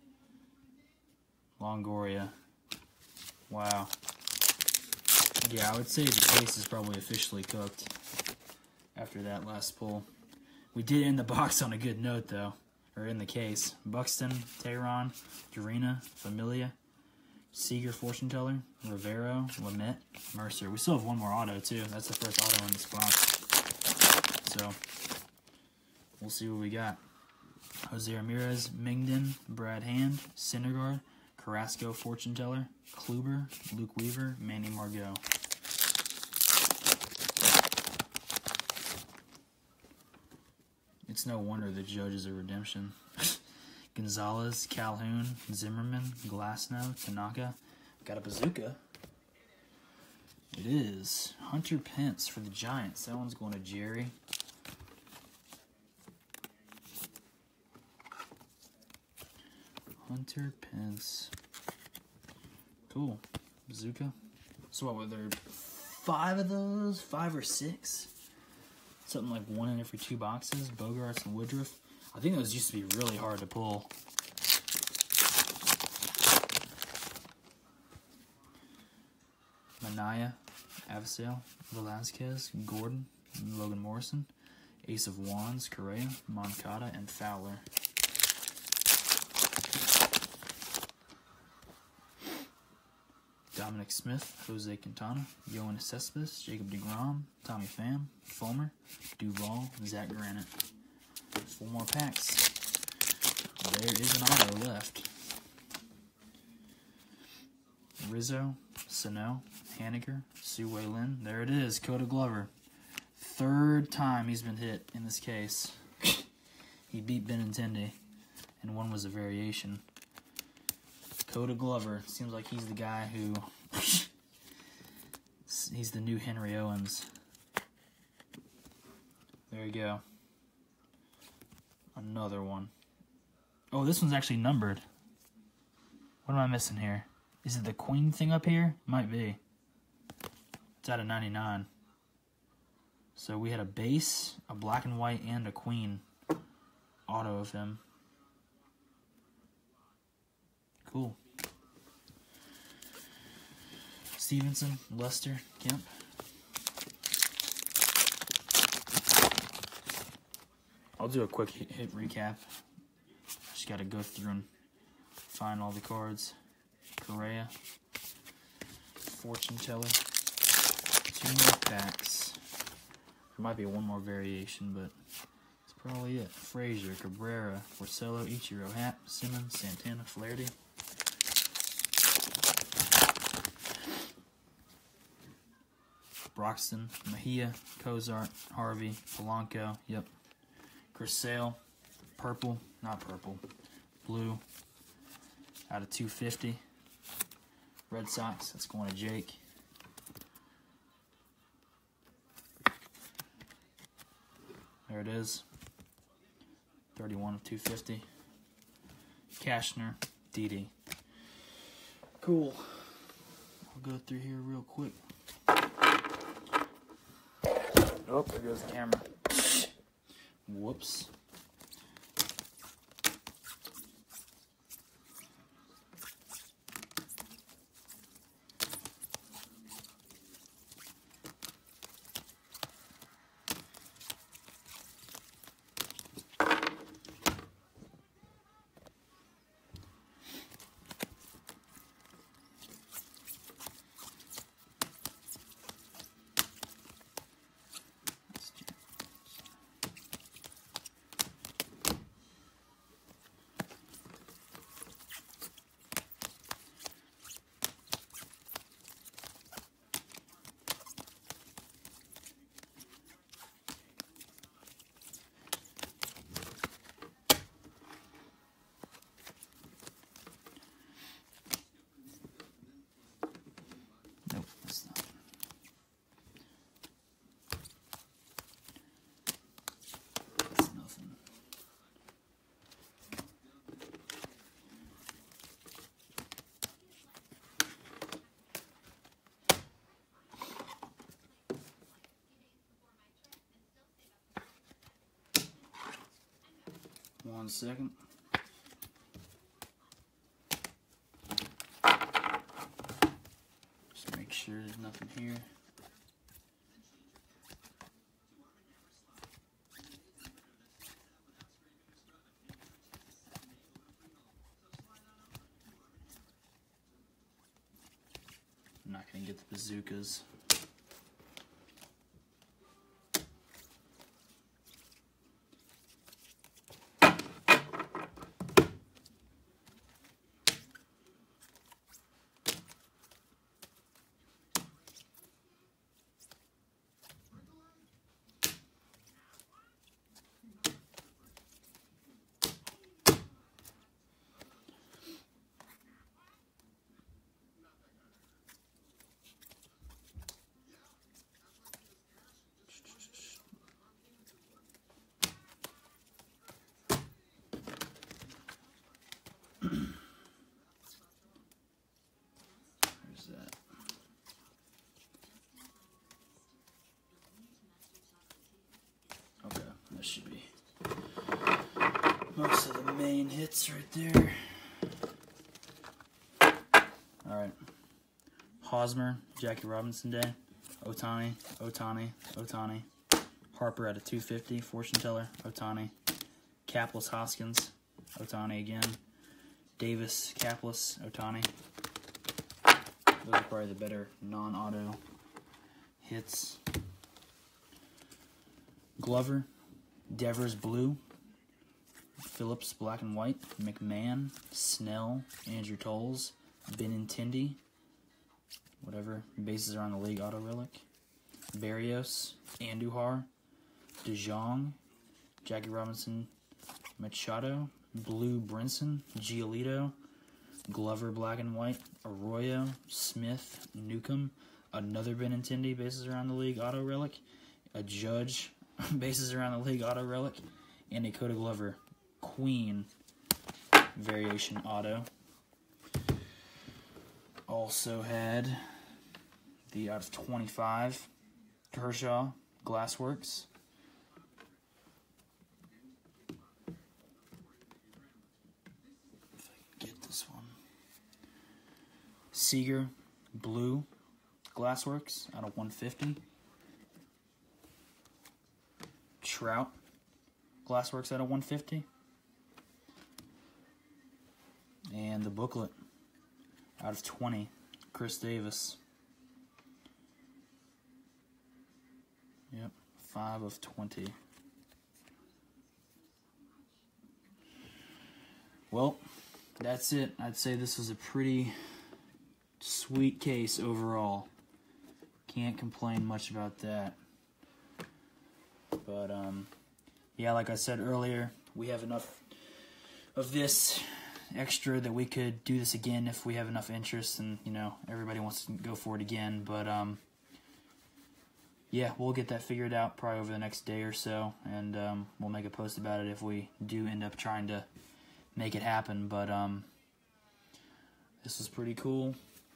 A: Longoria. Wow. Yeah, I would say the case is probably officially cooked after that last pull. We did end the box on a good note, though. Or in the case. Buxton, Tehran, Dorina, Familia, Seager, Fortune Teller, Rivero, Lamet, Mercer. We still have one more auto, too. That's the first auto in this box. So, we'll see what we got. Jose Ramirez, Mingden, Brad Hand, Syndergaard, Carrasco, Fortune Teller, Kluber, Luke Weaver, Manny Margot. It's no wonder the Judge is a redemption. Gonzalez, Calhoun, Zimmerman, Glasnow, Tanaka. Got a bazooka. It is Hunter Pence for the Giants. That one's going to Jerry. Hunter Pence. Cool. Bazooka. So what were there? 5 of those? 5 or 6? Something like 1 in every 2 boxes. Bogarts and Woodruff. I think those used to be really hard to pull. Manaya, Avasale, Velasquez, Gordon, Logan Morrison, Ace of Wands, Correa, Moncada, and Fowler. Dominic Smith, Jose Quintana, Yoenis Cespedes, Jacob deGrom, Tommy Pham, Fulmer, Duvall, Zach Granite. 4 more packs. There is an auto left. Rizzo, Sano, Haniger, Su Wei Lin. There it is, Coda Glover. Third time he's been hit in this case. He beat Benintendi, and one was a variation. Coda Glover. Seems like he's the guy who... he's the new Henry Owens. There you go. Another one. Oh, this one's actually numbered. What am I missing here? Is it the Queen thing up here? Might be. It's out of 99. So we had a base, a black and white, and a Queen auto of him. Cool. Stevenson, Lester, Kemp. I'll do a quick hit recap. Just got to go through and find all the cards. Correa, Fortune Teller, 2 more packs. There might be one more variation, but that's probably it. Frazier, Cabrera, Porcello, Ichiro, Happ, Simmons, Santana, Flaherty. Broxton, Mejia, Cozart, Harvey, Polanco, yep. Chris Sale, purple, not purple, blue, out of 250. Red Sox, that's going to Jake. There it is. 31 of 250. Cashner, Didi. Cool. I'll go through here real quick. Oh, there goes the camera. Whoops. One second. Just make sure there's nothing here. I'm not going to get the bazookas. There's that. Okay, that should be most of the main hits right there. Alright. Hosmer, Jackie Robinson Day. Ohtani, Ohtani, Ohtani. Harper at a 250. Fortune Teller, Ohtani. Caplis, Hoskins, Ohtani again. Davis, Caplis, Ohtani. Those are probably the better non-auto hits. Glover, Devers blue. Phillips black and white. McMahon, Snell, Andrew Tolles, Benintendi, whatever. Bases around the league auto relic. Barrios, Andujar, DeJong, Jackie Robinson, Machado, Blue Brinson, Giolito, Glover black and white, Arroyo, Smith, Newcomb, another Benintendi bases around the league auto relic, a Judge bases around the league auto relic, and a Coda Glover Queen variation auto. Also had the out of 25 Kershaw Glassworks. If I can get this one. Seager Blue Glassworks out of 150. Trout Glassworks out of 150. And the booklet out of 20, Chris Davis. Yep, 5 of 20. Well, that's it. I'd say this was a pretty sweet case overall. Can't complain much about that. But, yeah, like I said earlier, we have enough of this extra that we could do this again if we have enough interest and, you know, everybody wants to go for it again. But, yeah, we'll get that figured out probably over the next day or so, and we'll make a post about it if we do end up trying to make it happen. But this was pretty cool.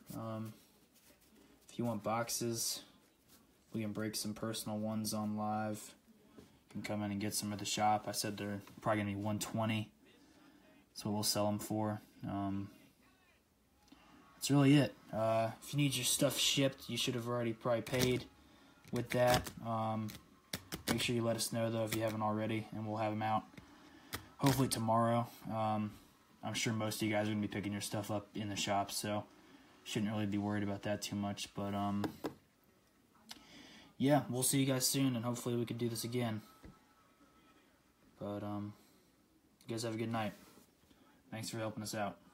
A: If you want boxes, we can break some personal ones on live. You can come in and get some at the shop. I said they're probably going to be $120. That's what we'll sell them for. That's really it. If you need your stuff shipped, you should have already probably paid with that. Make sure you let us know, though, if you haven't already, and we'll have them out hopefully tomorrow. I'm sure most of you guys are going to be picking your stuff up in the shop, so shouldn't really be worried about that too much. But, yeah, we'll see you guys soon, and hopefully we can do this again. But, you guys have a good night. Thanks for helping us out.